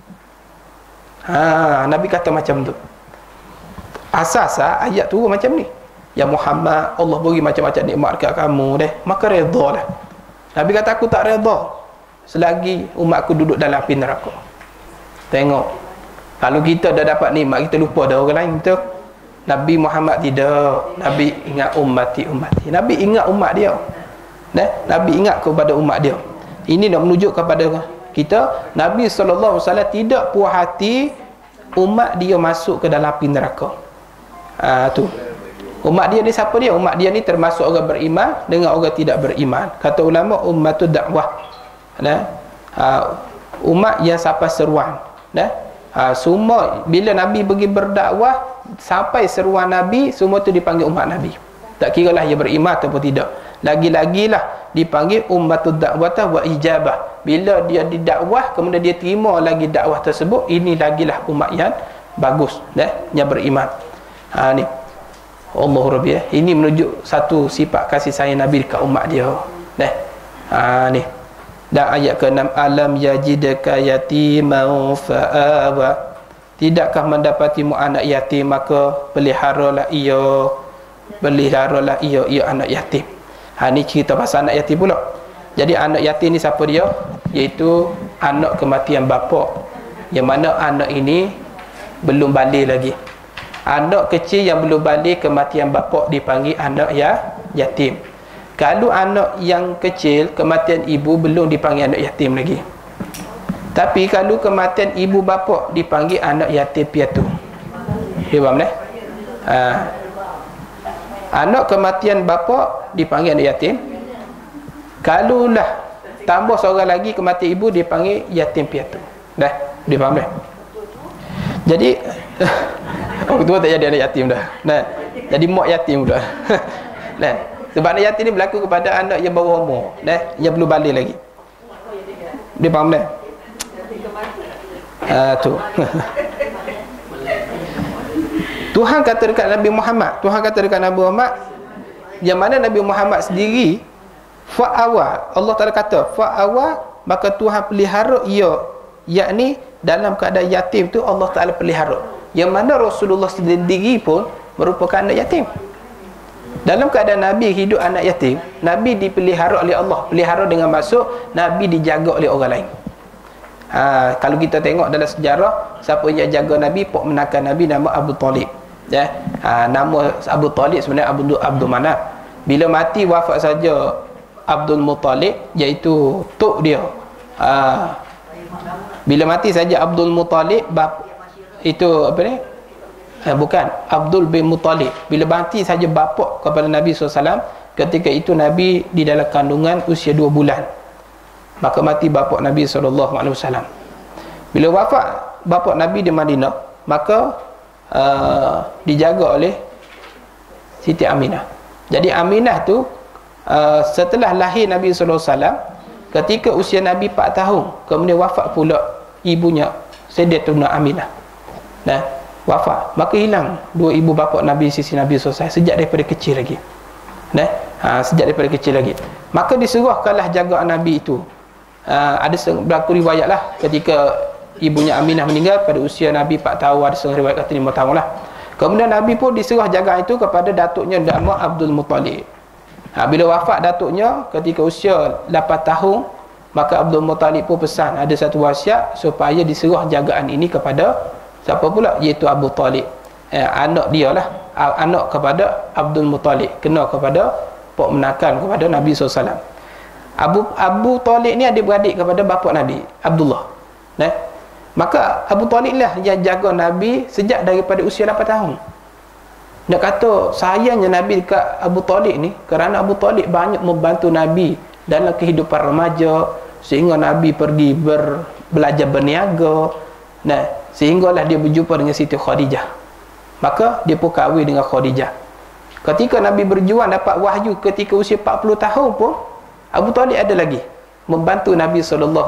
Nabi kata macam tu. Asas ayat tu macam ni. Ya Muhammad, Allah beri macam-macam nikmat dekat kamu deh, maka redalah. Nabi kata, aku tak reda selagi umatku duduk dalam api neraka. Tengok, kalau kita dah dapat nikmat, kita lupa dah orang lain tu. Nabi Muhammad tidak. Nabi ingat ummati. Nabi ingat umat dia. Nabi ingat kepada umat dia. Ini nak menunjuk kepada kita, Nabi SAW tidak puas hati umat dia masuk ke dalam api neraka. Tu. Umat dia ni siapa dia? Umat dia ni termasuk orang beriman dengan orang tidak beriman. Kata ulama, ummatud dakwah. Umat yang sampai seruan. Semua bila Nabi pergi berdakwah sampai seruan Nabi, semua tu dipanggil umat Nabi. Tak kiralah dia beriman ataupun tidak. Lagi-lagilah dipanggil ummatud dakwah wa ijabah. Bila dia didakwah kemudian dia terima lagi dakwah tersebut, ini lagilah umat yang bagus, yang beriman. Ni Allahu Rabbi. Ini menunjuk satu sifat kasih sayang Nabi dekat umat dia. Ni. Dan ayat ke-6, alam yajidaka yatiman fa'awa, tidakkah mendapatimu anak yatim maka peliharalah ia anak yatim. Ni cerita pasal anak yatim pula. Jadi anak yatim ni siapa dia? Iaitu anak kematian bapa, yang mana anak ini belum balik lagi. Anak kecil yang belum balik kematian bapa dipanggil anak yatim. Kalau anak yang kecil kematian ibu belum dipanggil anak yatim lagi. Tapi kalau kematian ibu bapa dipanggil anak yatim piatu. Faham tak? Anak kematian bapa dipanggil anak yatim. Kalulah tambah seorang lagi kematian ibu dipanggil yatim piatu. Dah, dia faham dah? Jadi orang tua tak jadi anak yatim dah. Jadi mak yatim dah. Sebab anak yatim ni berlaku kepada anak yang bawah umur, yang belum balik lagi. Dia faham dah? Tu. Tuhan kata dekat Nabi Muhammad, yang mana Nabi Muhammad sendiri fa'awa, Allah Ta'ala kata fa'awa, maka Tuhan pelihara ia, yakni dalam keadaan yatim tu Allah Ta'ala pelihara, yang mana Rasulullah sendiri pun merupakan anak yatim. Dalam keadaan Nabi hidup anak yatim, Nabi dipelihara oleh Allah. Pelihara dengan maksud Nabi dijaga oleh orang lain. Kalau kita tengok dalam sejarah, siapa yang jaga Nabi, pok menakan Nabi, nama Abu Talib. Ya. Nama Abu Talib sebenarnya Abdul Manaf. Bila mati wafat saja Abdul Muttalib, iaitu tok dia. Bila mati saja Abdul Muttalib, itu apa ni? Bukan, Abdul bin Muttalib. Bila mati saja bapa kepada Nabi SAW, ketika itu Nabi di dalam kandungan usia 2 bulan. Maka mati bapa Nabi SAW. Bila wafat bapa Nabi di Madinah, maka dijaga oleh Siti Aminah. Jadi Aminah tu setelah lahir Nabi SAW, ketika usia Nabi 4 tahun, kemudian wafat pula ibunya, Sayyidatuna Aminah. Nah, wafat, maka hilang dua ibu bapa Nabi sisi Nabi SAW sejak daripada kecil lagi. Nah, sejak daripada kecil lagi. Maka disuruhkanlah jagaan Nabi itu. Ada berlaku riwayat lah, ketika ibunya Aminah meninggal pada usia Nabi 4 tahun, ada setengah riwayat kata 5 tahun lah. Kemudian Nabi pun disuruh jagaan itu kepada datuknya nama Abdul Muttalib. Bila wafat datuknya ketika usia 8 tahun, maka Abdul Muttalib pun pesan, ada satu wasiat supaya disuruh jagaan ini kepada siapa pula? Iaitu Abu Talib. Anak dia lah, anak kepada Abdul Muttalib, kena kepada pok menakan kepada Nabi SAW. Abu Talib ni adik-beradik kepada bapa Nabi, Abdullah. Nah, maka Abu Talib lah yang jaga Nabi sejak daripada usia 8 tahun. Nak kata sayangnya Nabi dekat Abu Talib ni, kerana Abu Talib banyak membantu Nabi dalam kehidupan remaja, sehingga Nabi pergi belajar berniaga. Nah, sehinggalah dia berjumpa dengan Siti Khadijah. Maka dia pun kahwin dengan Khadijah. Ketika Nabi berjuang dapat wahyu ketika usia 40 tahun pun, Abu Talib ada lagi membantu Nabi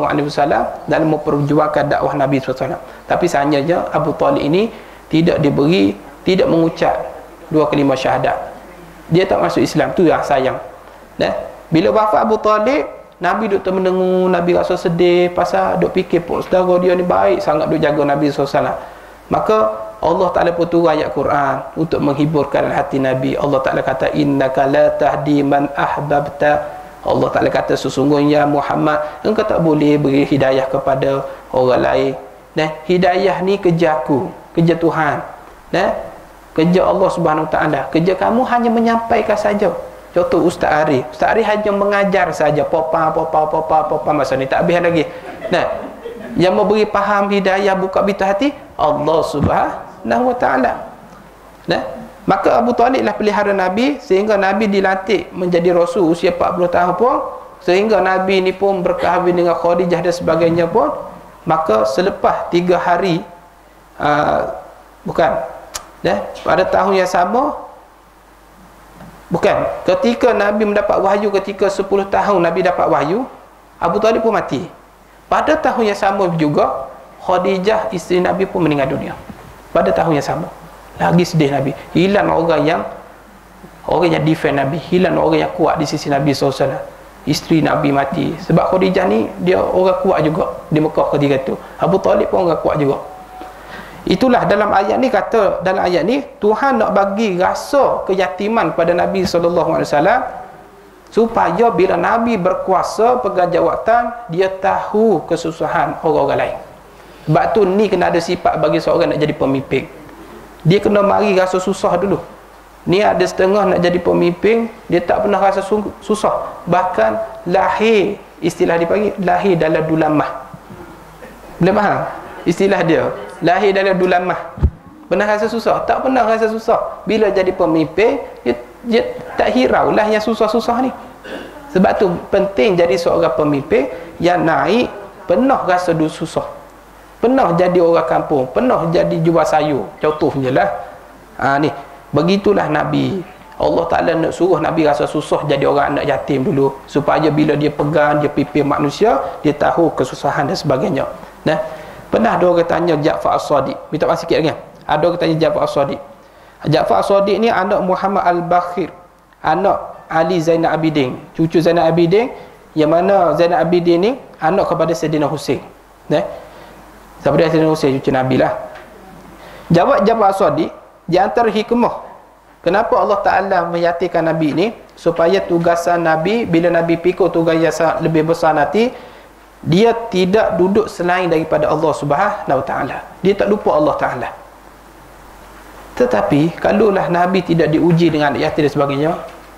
SAW dalam memperjuangkan dakwah Nabi SAW. Tapi sayangnya Abu Talib ini tidak mengucap 2 kalimah syahadat. Dia tak masuk Islam. Tu yang sayang. Nah, bila wafat Abu Talib, Nabi duk termendengung, Nabi rasa sedih pasal duk fikir pun saudara dia ni baik sangat duk jaga Nabi SAW. Maka Allah Ta'ala pun turun ayat Quran untuk menghiburkan hati Nabi. Allah Ta'ala kata, innaka la tahdi man ahbabta. Allah Ta'ala kata, sesungguhnya Muhammad, engkau tak boleh beri hidayah kepada orang lain. Nah, hidayah ni kerja aku, kerja Tuhan. Nah, kerja Allah Subhanahu Wa Ta'ala. Kerja kamu hanya menyampaikan saja. Contoh Ustaz Arif hanya mengajar saja, popa masa ni tak habis lagi. Nah, yang memberi faham hidayah buka pintu hati Allah Subhanahu Wa Ta'ala. Nah, maka Abu Talib lah pelihara Nabi sehingga Nabi dilantik menjadi rasul usia 40 tahun pun, sehingga Nabi ni pun berkahwin dengan Khadijah dan sebagainya pun. Maka selepas 3 hari pada tahun yang sama, ketika Nabi mendapat wahyu, ketika 10 tahun Nabi dapat wahyu, Abu Talib pun mati. Pada tahun yang sama juga, Khadijah isteri Nabi pun meninggal dunia. Pada tahun yang sama. Lagi sedih Nabi. Hilang orang yang defend Nabi, hilang orang yang kuat di sisi Nabi SAW. Isteri Nabi mati. Sebab Khadijah ni dia orang kuat juga di Mekah ketika itu. Abu Talib pun orang kuat juga. Itulah dalam ayat ni kata, dalam ayat ni Tuhan nak bagi rasa keyatiman pada Nabi SAW supaya bila Nabi berkuasa pegang jawatan, dia tahu kesusahan orang-orang lain. Sebab tu ni kena ada sifat bagi seorang nak jadi pemimpin. Dia kena mari rasa susah dulu. Ni ada setengah nak jadi pemimpin, dia tak pernah rasa susah. Bahkan lahir, istilah dipanggil lahir dalam dulamah. Boleh faham istilah dia? Lahir dalam dulamah. Pernah rasa susah? Tak pernah rasa susah. Bila jadi pemimpin, dia tak hirau lah yang susah-susah ni. Sebab tu penting jadi seorang pemimpin yang naik pernah rasa susah, pernah jadi orang kampung, pernah jadi jual sayur, contohnya lah. Ni begitulah Nabi. Allah Ta'ala nak suruh Nabi rasa susah jadi orang anak yatim dulu, supaya bila dia pegang, dia pimpin manusia, dia tahu kesusahan dan sebagainya. Nah, pernah ada orang tanya Ja'far As-Sadiq, minta maaf sikit lagi. Ada orang tanya Ja'far As-Sadiq. Ja'far As-Sadiq ni anak Muhammad Al-Bakhir anak Ali Zainal Abidin, cucu Zainal Abidin, yang mana Zainal Abidin ni anak kepada Sayyidina Husain. Siapa dia? Sayyidina Husain, cucu Nabi lah. Jawab Ja'far As-Shadiq, di antara hikmah kenapa Allah Ta'ala menyatikan Nabi ni, supaya tugasan Nabi, bila Nabi pikul tugas yang lebih besar nanti, dia tidak duduk selain daripada Allah Subhanahu Wa Ta'ala. Dia tak lupa Allah Ta'ala. Tetapi kalaulah Nabi tidak diuji dengan yatim dan sebagainya,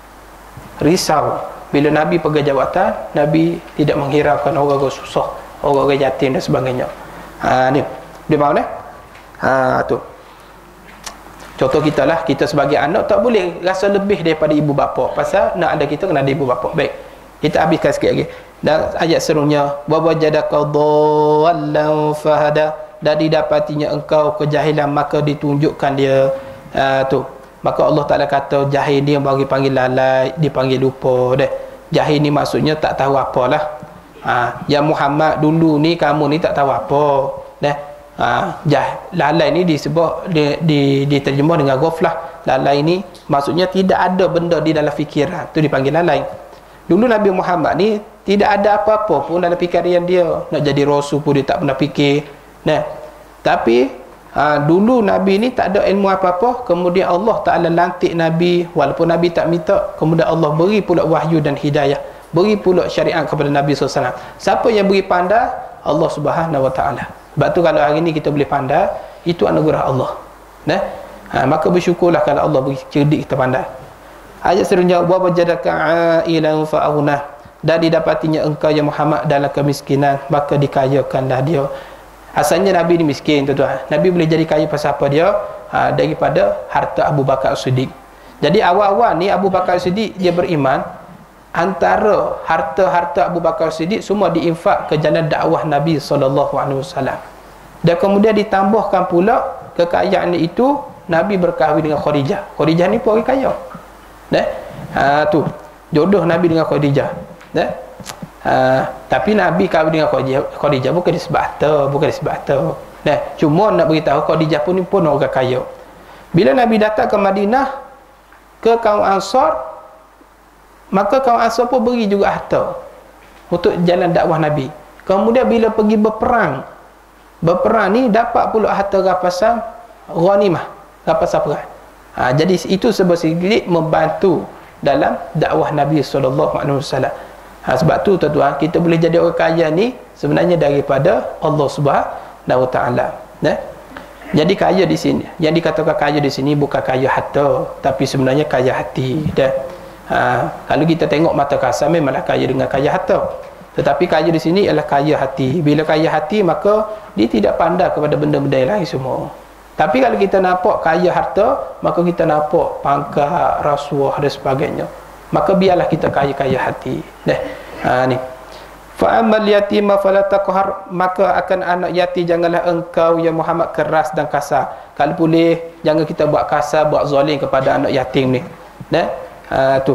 risau bila Nabi pegang jawatan, Nabi tidak menghiraukan orang-orang susah, orang-orang yatim dan sebagainya. Ni dia mahu ni. Tu contoh kita lah, kita sebagai anak tak boleh rasa lebih daripada ibu bapa, pasal nak ada kita kena ada ibu bapa. Baik, kita habiskan sikit lagi. Dan ayat seterusnya, wa wajadaka dhallan fahada, dan didapatinya engkau kejahilan maka ditunjukkan dia. Tu maka Allah Ta'ala kata jahil ni yang bagi panggil lalai, dipanggil lupa deh. Jahil ni maksudnya tak tahu apalah. Ya Muhammad, dulu ni kamu ni tak tahu apa deh. Lalai ni disebut diterjemah dengan ghaflah. Lalai ni maksudnya tidak ada benda di dalam fikiran, tu dipanggil lalai. Dulu Nabi Muhammad ni tidak ada apa-apa pun dalam fikiran dia. Nak jadi rasul pun dia tak pernah fikir. Tapi dulu Nabi ni tak ada ilmu apa-apa, kemudian Allah Ta'ala lantik Nabi walaupun Nabi tak minta, kemudian Allah beri pula wahyu dan hidayah, beri pula syariat kepada Nabi SAW. Siapa yang beri pandai? Allah Subhanahu Wa Ta'ala. Sebab tu kalau hari ni kita boleh pandai, itu anugerah Allah. Maka bersyukurlah kalau Allah beri cerdik kita pandai. Ayat seterusnya, wa wajadaka ailan fa'aghna, dan didapatinya engkau ya Muhammad dalam kemiskinan, maka dikayakanlah dia. Asalnya Nabi ni miskin, tuan-tuan. Nabi boleh jadi kaya pasal apa dia? Daripada harta Abu Bakar As-Siddiq. Jadi awal-awal ni Abu Bakar As-Siddiq dia beriman, antara harta-harta Abu Bakar As-Siddiq semua diinfak ke jalan dakwah Nabi SAW. Dan kemudian ditambahkan pula kekayaan itu, Nabi berkahwin dengan Khadijah. Khadijah ni pun orang kaya. Tu jodoh Nabi dengan Khadijah. Tapi Nabi kahwin dengan Khadijah bukan disebab harta. Cuma nak beritahu Khadijah pun orang kaya. Bila Nabi datang ke Madinah, ke kaum Ansar, maka kaum Ansar pun beri juga harta untuk jalan dakwah Nabi. Kemudian bila pergi berperang ni dapat pula harta rampasan ghanimah, rampasan perang. Jadi itu sedikit membantu dalam dakwah Nabi SAW. Sebab tu tuan-tuan, kita boleh jadi orang kaya ni sebenarnya daripada Allah Subhanahu Wa Ta'ala. Jadi kaya di sini, yang dikatakan kaya di sini bukan kaya harta, tapi sebenarnya kaya hati. Kalau kita tengok mata kasar memanglah kaya dengan kaya harta, tetapi kaya di sini ialah kaya hati. Bila kaya hati, maka dia tidak pandai kepada benda-benda yang lain semua. Tapi kalau kita nampak kaya harta, maka kita nampak pangkat, rasuah dan sebagainya. Maka biarlah kita kaya-kaya hati. Ni. Fa ammal yatima fala taqhar, maka akan anak yatim janganlah engkau ya Muhammad keras dan kasar. Kalau boleh jangan kita buat kasar, buat zalim kepada anak yatim ni. Tu.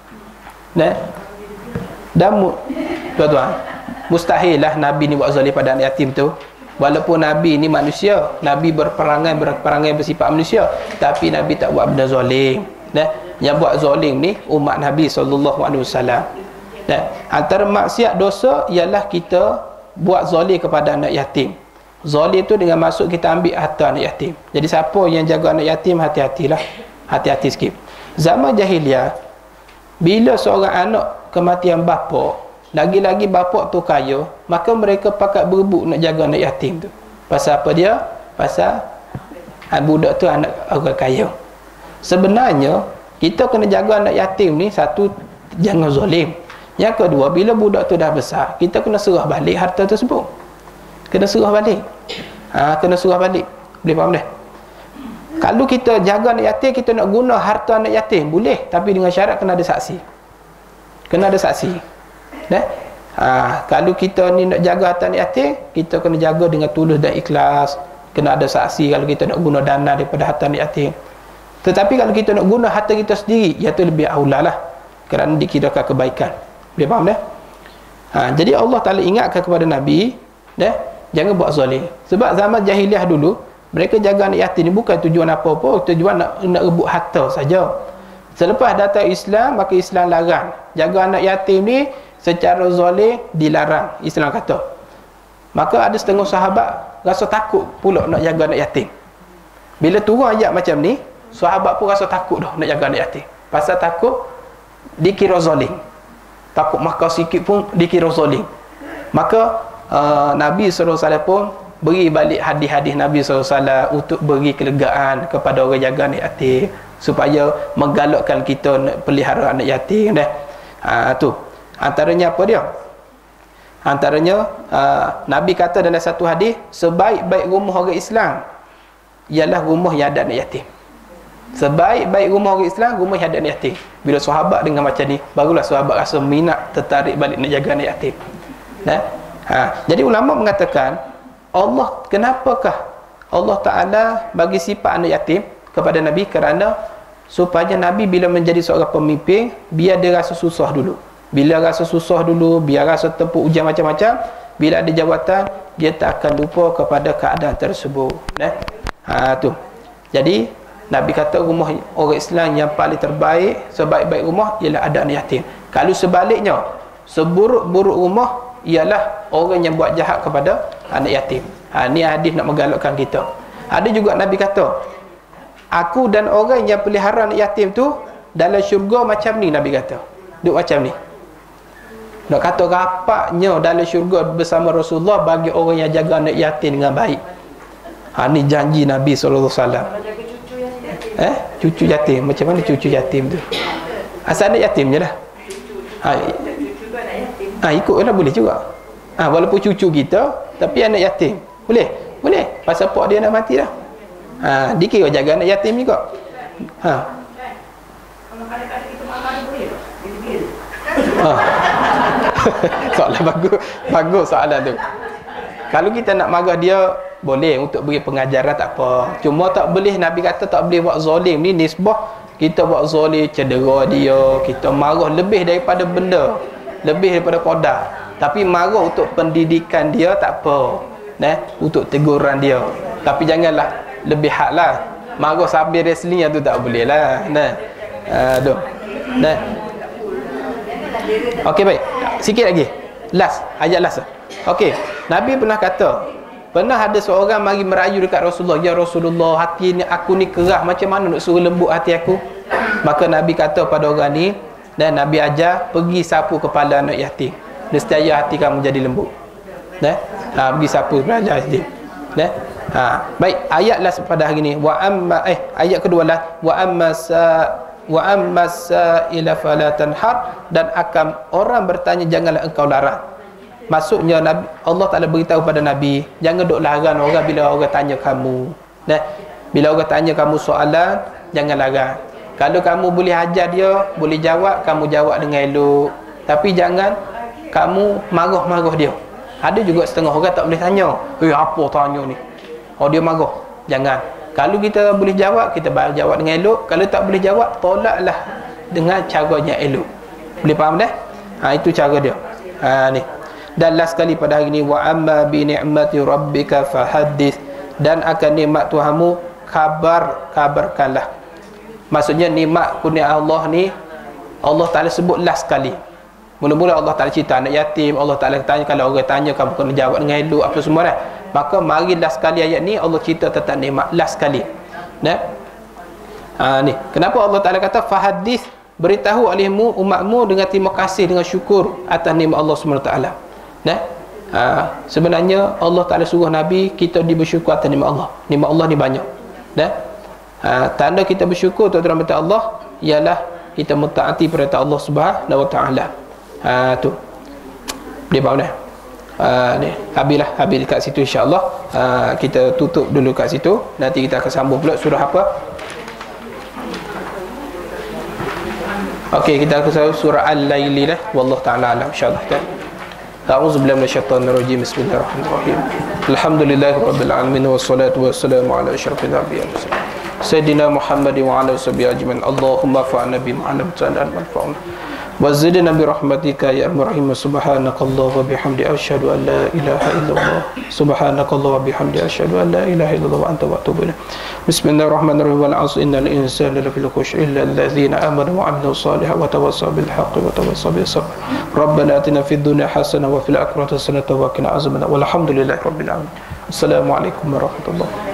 Dan tuan-tuan, mustahillah Nabi ni buat zalim pada anak yatim tu. Walaupun Nabi ni manusia, Nabi berperangai bersifat manusia, tapi Nabi tak buat benda zalim. Yang buat zalim ni umat Nabi SAW. Antara maksiat dosa ialah kita buat zalim kepada anak yatim. Zalim tu dengan maksud kita ambil harta anak yatim. Jadi siapa yang jaga anak yatim, hati-hatilah, hati-hati sikit. Zaman jahiliah, bila seorang anak kematian bapa, lagi-lagi bapa tu kaya, maka mereka pakat berebut nak jaga anak yatim tu. Pasal apa dia? Pasal budak tu anak orang kaya. Sebenarnya kita kena jaga anak yatim ni, satu, jangan zalim. Yang kedua, bila budak tu dah besar, kita kena serah balik harta tersebut. Kena serah balik. Kena serah balik. Boleh faham dah? Kalau kita jaga anak yatim, kita nak guna harta anak yatim, boleh, tapi dengan syarat kena ada saksi. Kena ada saksi. Kalau kita ni nak jaga harta anak yatim, kita kena jaga dengan tulus dan ikhlas. Kena ada saksi kalau kita nak guna dana daripada harta anak yatim. Tetapi kalau kita nak guna harta kita sendiri, iaitu lebih aula lah, kerana dikirakan kebaikan. Boleh faham dah? Jadi Allah Ta'ala ingatkan kepada Nabi, jangan buat zalim. Sebab zaman jahiliah dulu, mereka jaga anak yatim ni bukan tujuan apa-apa, tujuan nak rebut harta saja. Selepas datang Islam, maka Islam larang. Jaga anak yatim ni secara zalim dilarang, Islam kata. Maka ada setengah sahabat rasa takut pula nak jaga anak yatim. Bila turun ayat macam ni, sahabat pun rasa takut dah nak jaga anak yatim. Pasal takut dikira zalim. Takut makan sikit pun dikira zalim. Maka Nabi SAW pun beri balik hadis-hadis Nabi SAW untuk beri kelegaan kepada orang jaga anak yatim, supaya menggalakkan kita nak pelihara anak yatim dah. Tu antaranya apa dia? Antaranya Nabi kata dalam satu hadis, sebaik-baik rumah orang Islam ialah rumah yang ada anak yatim. Sebaik-baik rumah orang Islam, rumah yang ada anak yatim. Bila sahabat dengar macam ni, barulah sahabat rasa minat, tertarik balik nak jaga anak yatim. Jadi ulama mengatakan, kenapakah Allah Ta'ala bagi sifat anak yatim kepada Nabi? Kerana supaya Nabi bila menjadi seorang pemimpin, biar dia rasa susah dulu. Bila rasa susah dulu, biar rasa tempuk ujian macam-macam, bila ada jawatan, dia tak akan lupa kepada keadaan tersebut. Tu. Jadi Nabi kata rumah orang Islam yang paling terbaik, sebaik-baik rumah ialah ada anak yatim. Kalau sebaliknya, seburuk-buruk rumah ialah orang yang buat jahat kepada anak yatim. Ni hadis nak menggalakkan kita. Ada juga Nabi kata, aku dan orang yang pelihara anak yatim tu dalam syurga macam ni. Nabi kata duduk macam ni. Nak kata rapatnya dalam syurga bersama Rasulullah bagi orang yang jaga anak yatim dengan baik. Ni janji Nabi SAW. Cucu yatim. Macam mana cucu yatim tu? Asal anak yatim je dah. Ikutlah boleh juga. Walaupun cucu kita, tapi anak yatim boleh? Boleh. Pasal pak dia nak mati dah. Dikira jaga anak yatim juga. Soalan bagus soalan tu. Kalau kita nak marah dia, boleh untuk beri pengajaran, tak apa. Cuma tak boleh, Nabi kata tak boleh buat zalim. Ni nisbah kita buat zalim, cedera dia, kita marah lebih daripada benda, lebih daripada qadar. Tapi marah untuk pendidikan dia tak apa, untuk teguran dia. Tapi janganlah lebih had lah. Marah sambil wrestling tu tak boleh lah. Okey, baik. Sikit lagi. Ayat last. Okey. Nabi pernah kata, pernah ada seorang mari merayu dekat Rasulullah, ya Rasulullah, hati ni aku ni kerah, macam mana nak suruh lembut hati aku? Maka Nabi kata pada orang ni, dan Nabi ajar, pergi sapu kepala anak yatim, nescaya hati kamu jadi lembut. Pergi sapu kepala anak yatim. Baik, ayat last pada hari ni. Ayat kedua lah, wa amma sa'ila fala tanhar, dan akan orang bertanya janganlah engkau larang. Maksudnya Allah Ta'ala beritahu pada Nabi, jangan duk larang orang bila orang tanya kamu. Bila orang tanya kamu soalan, jangan larang. Kalau kamu boleh ajar dia, boleh jawab, kamu jawab dengan elok. Tapi jangan kamu marah-marah dia. Ada juga setengah orang tak boleh tanya, apa tanya ni? Dia marah. Jangan. Kalau kita boleh jawab, kita jawab dengan elok. Kalau tak boleh jawab, tolaklah dengan cara yang elok. Boleh faham dah? Itu cara dia. Ni. Dan last sekali pada hari ni, wa amma bi ni'mati rabbika fahaddits, dan akan nikmat Tuhanmu kabarkanlah. Maksudnya nikmat kurnia Allah ni Allah Ta'ala sebut last sekali. Mula-mula Allah Ta'ala cerita anak yatim, Allah Ta'ala tanya, kalau orang tanya kamu kena jawab dengan elok apa semua dah. Maka mari last sekali ayat ni Allah cerita tentang nikmat last sekali. Ni kenapa Allah Ta'ala kata fahaddits, beritahu olehmu umatmu dengan terima kasih, dengan syukur atas nikmat Allah SWT. Sebenarnya Allah Ta'ala suruh Nabi kita bersyukur atas nikmat Allah. Nikmat Allah ni banyak. Tanda kita bersyukur tuan-tuan dan Allah ialah kita mentaati perintah Allah Subhanahu Wa Ta'ala. Tu dia faham dah. Ni habis dekat situ insya-Allah. Kita tutup dulu kat situ. Nanti kita akan sambung pula surah apa. Okey, kita akan sambung surah Al-Laili lah. Wallahu ta'ala alam insya-Allah. A'udzu billahi minasyaitonir rajim. Bismillahirrahmanirrahim. Alhamdulillahirabbil alamin wassalatu wassalamu ala asyrafil anbiya'i wal mursalin sayyidina Muhammad wa ala sahbihi ajmain. Allahumma fa'alna bima 'allamtana wa anfa'na وزدنا برحمتك يا أرحم الراحمين سبحانك الله وبحمدك أشهد أن لا إله إلا الله سبحانك الله وبحمدك أشهد أن لا إله إلا الله وأنت وأتوب إليك بسم الله الرحمن الرحيم والعصر إن الإنسان لفي خسر إلا الذين آمنوا وعملوا الصالحات وتواصوا بالحق وتواصوا بالصبر ربنا آتنا في الدنيا حسنة وفي الآخرة حسنة وقنا عذاب النار والحمد لله رب العالمين السلام عليكم ورحمة الله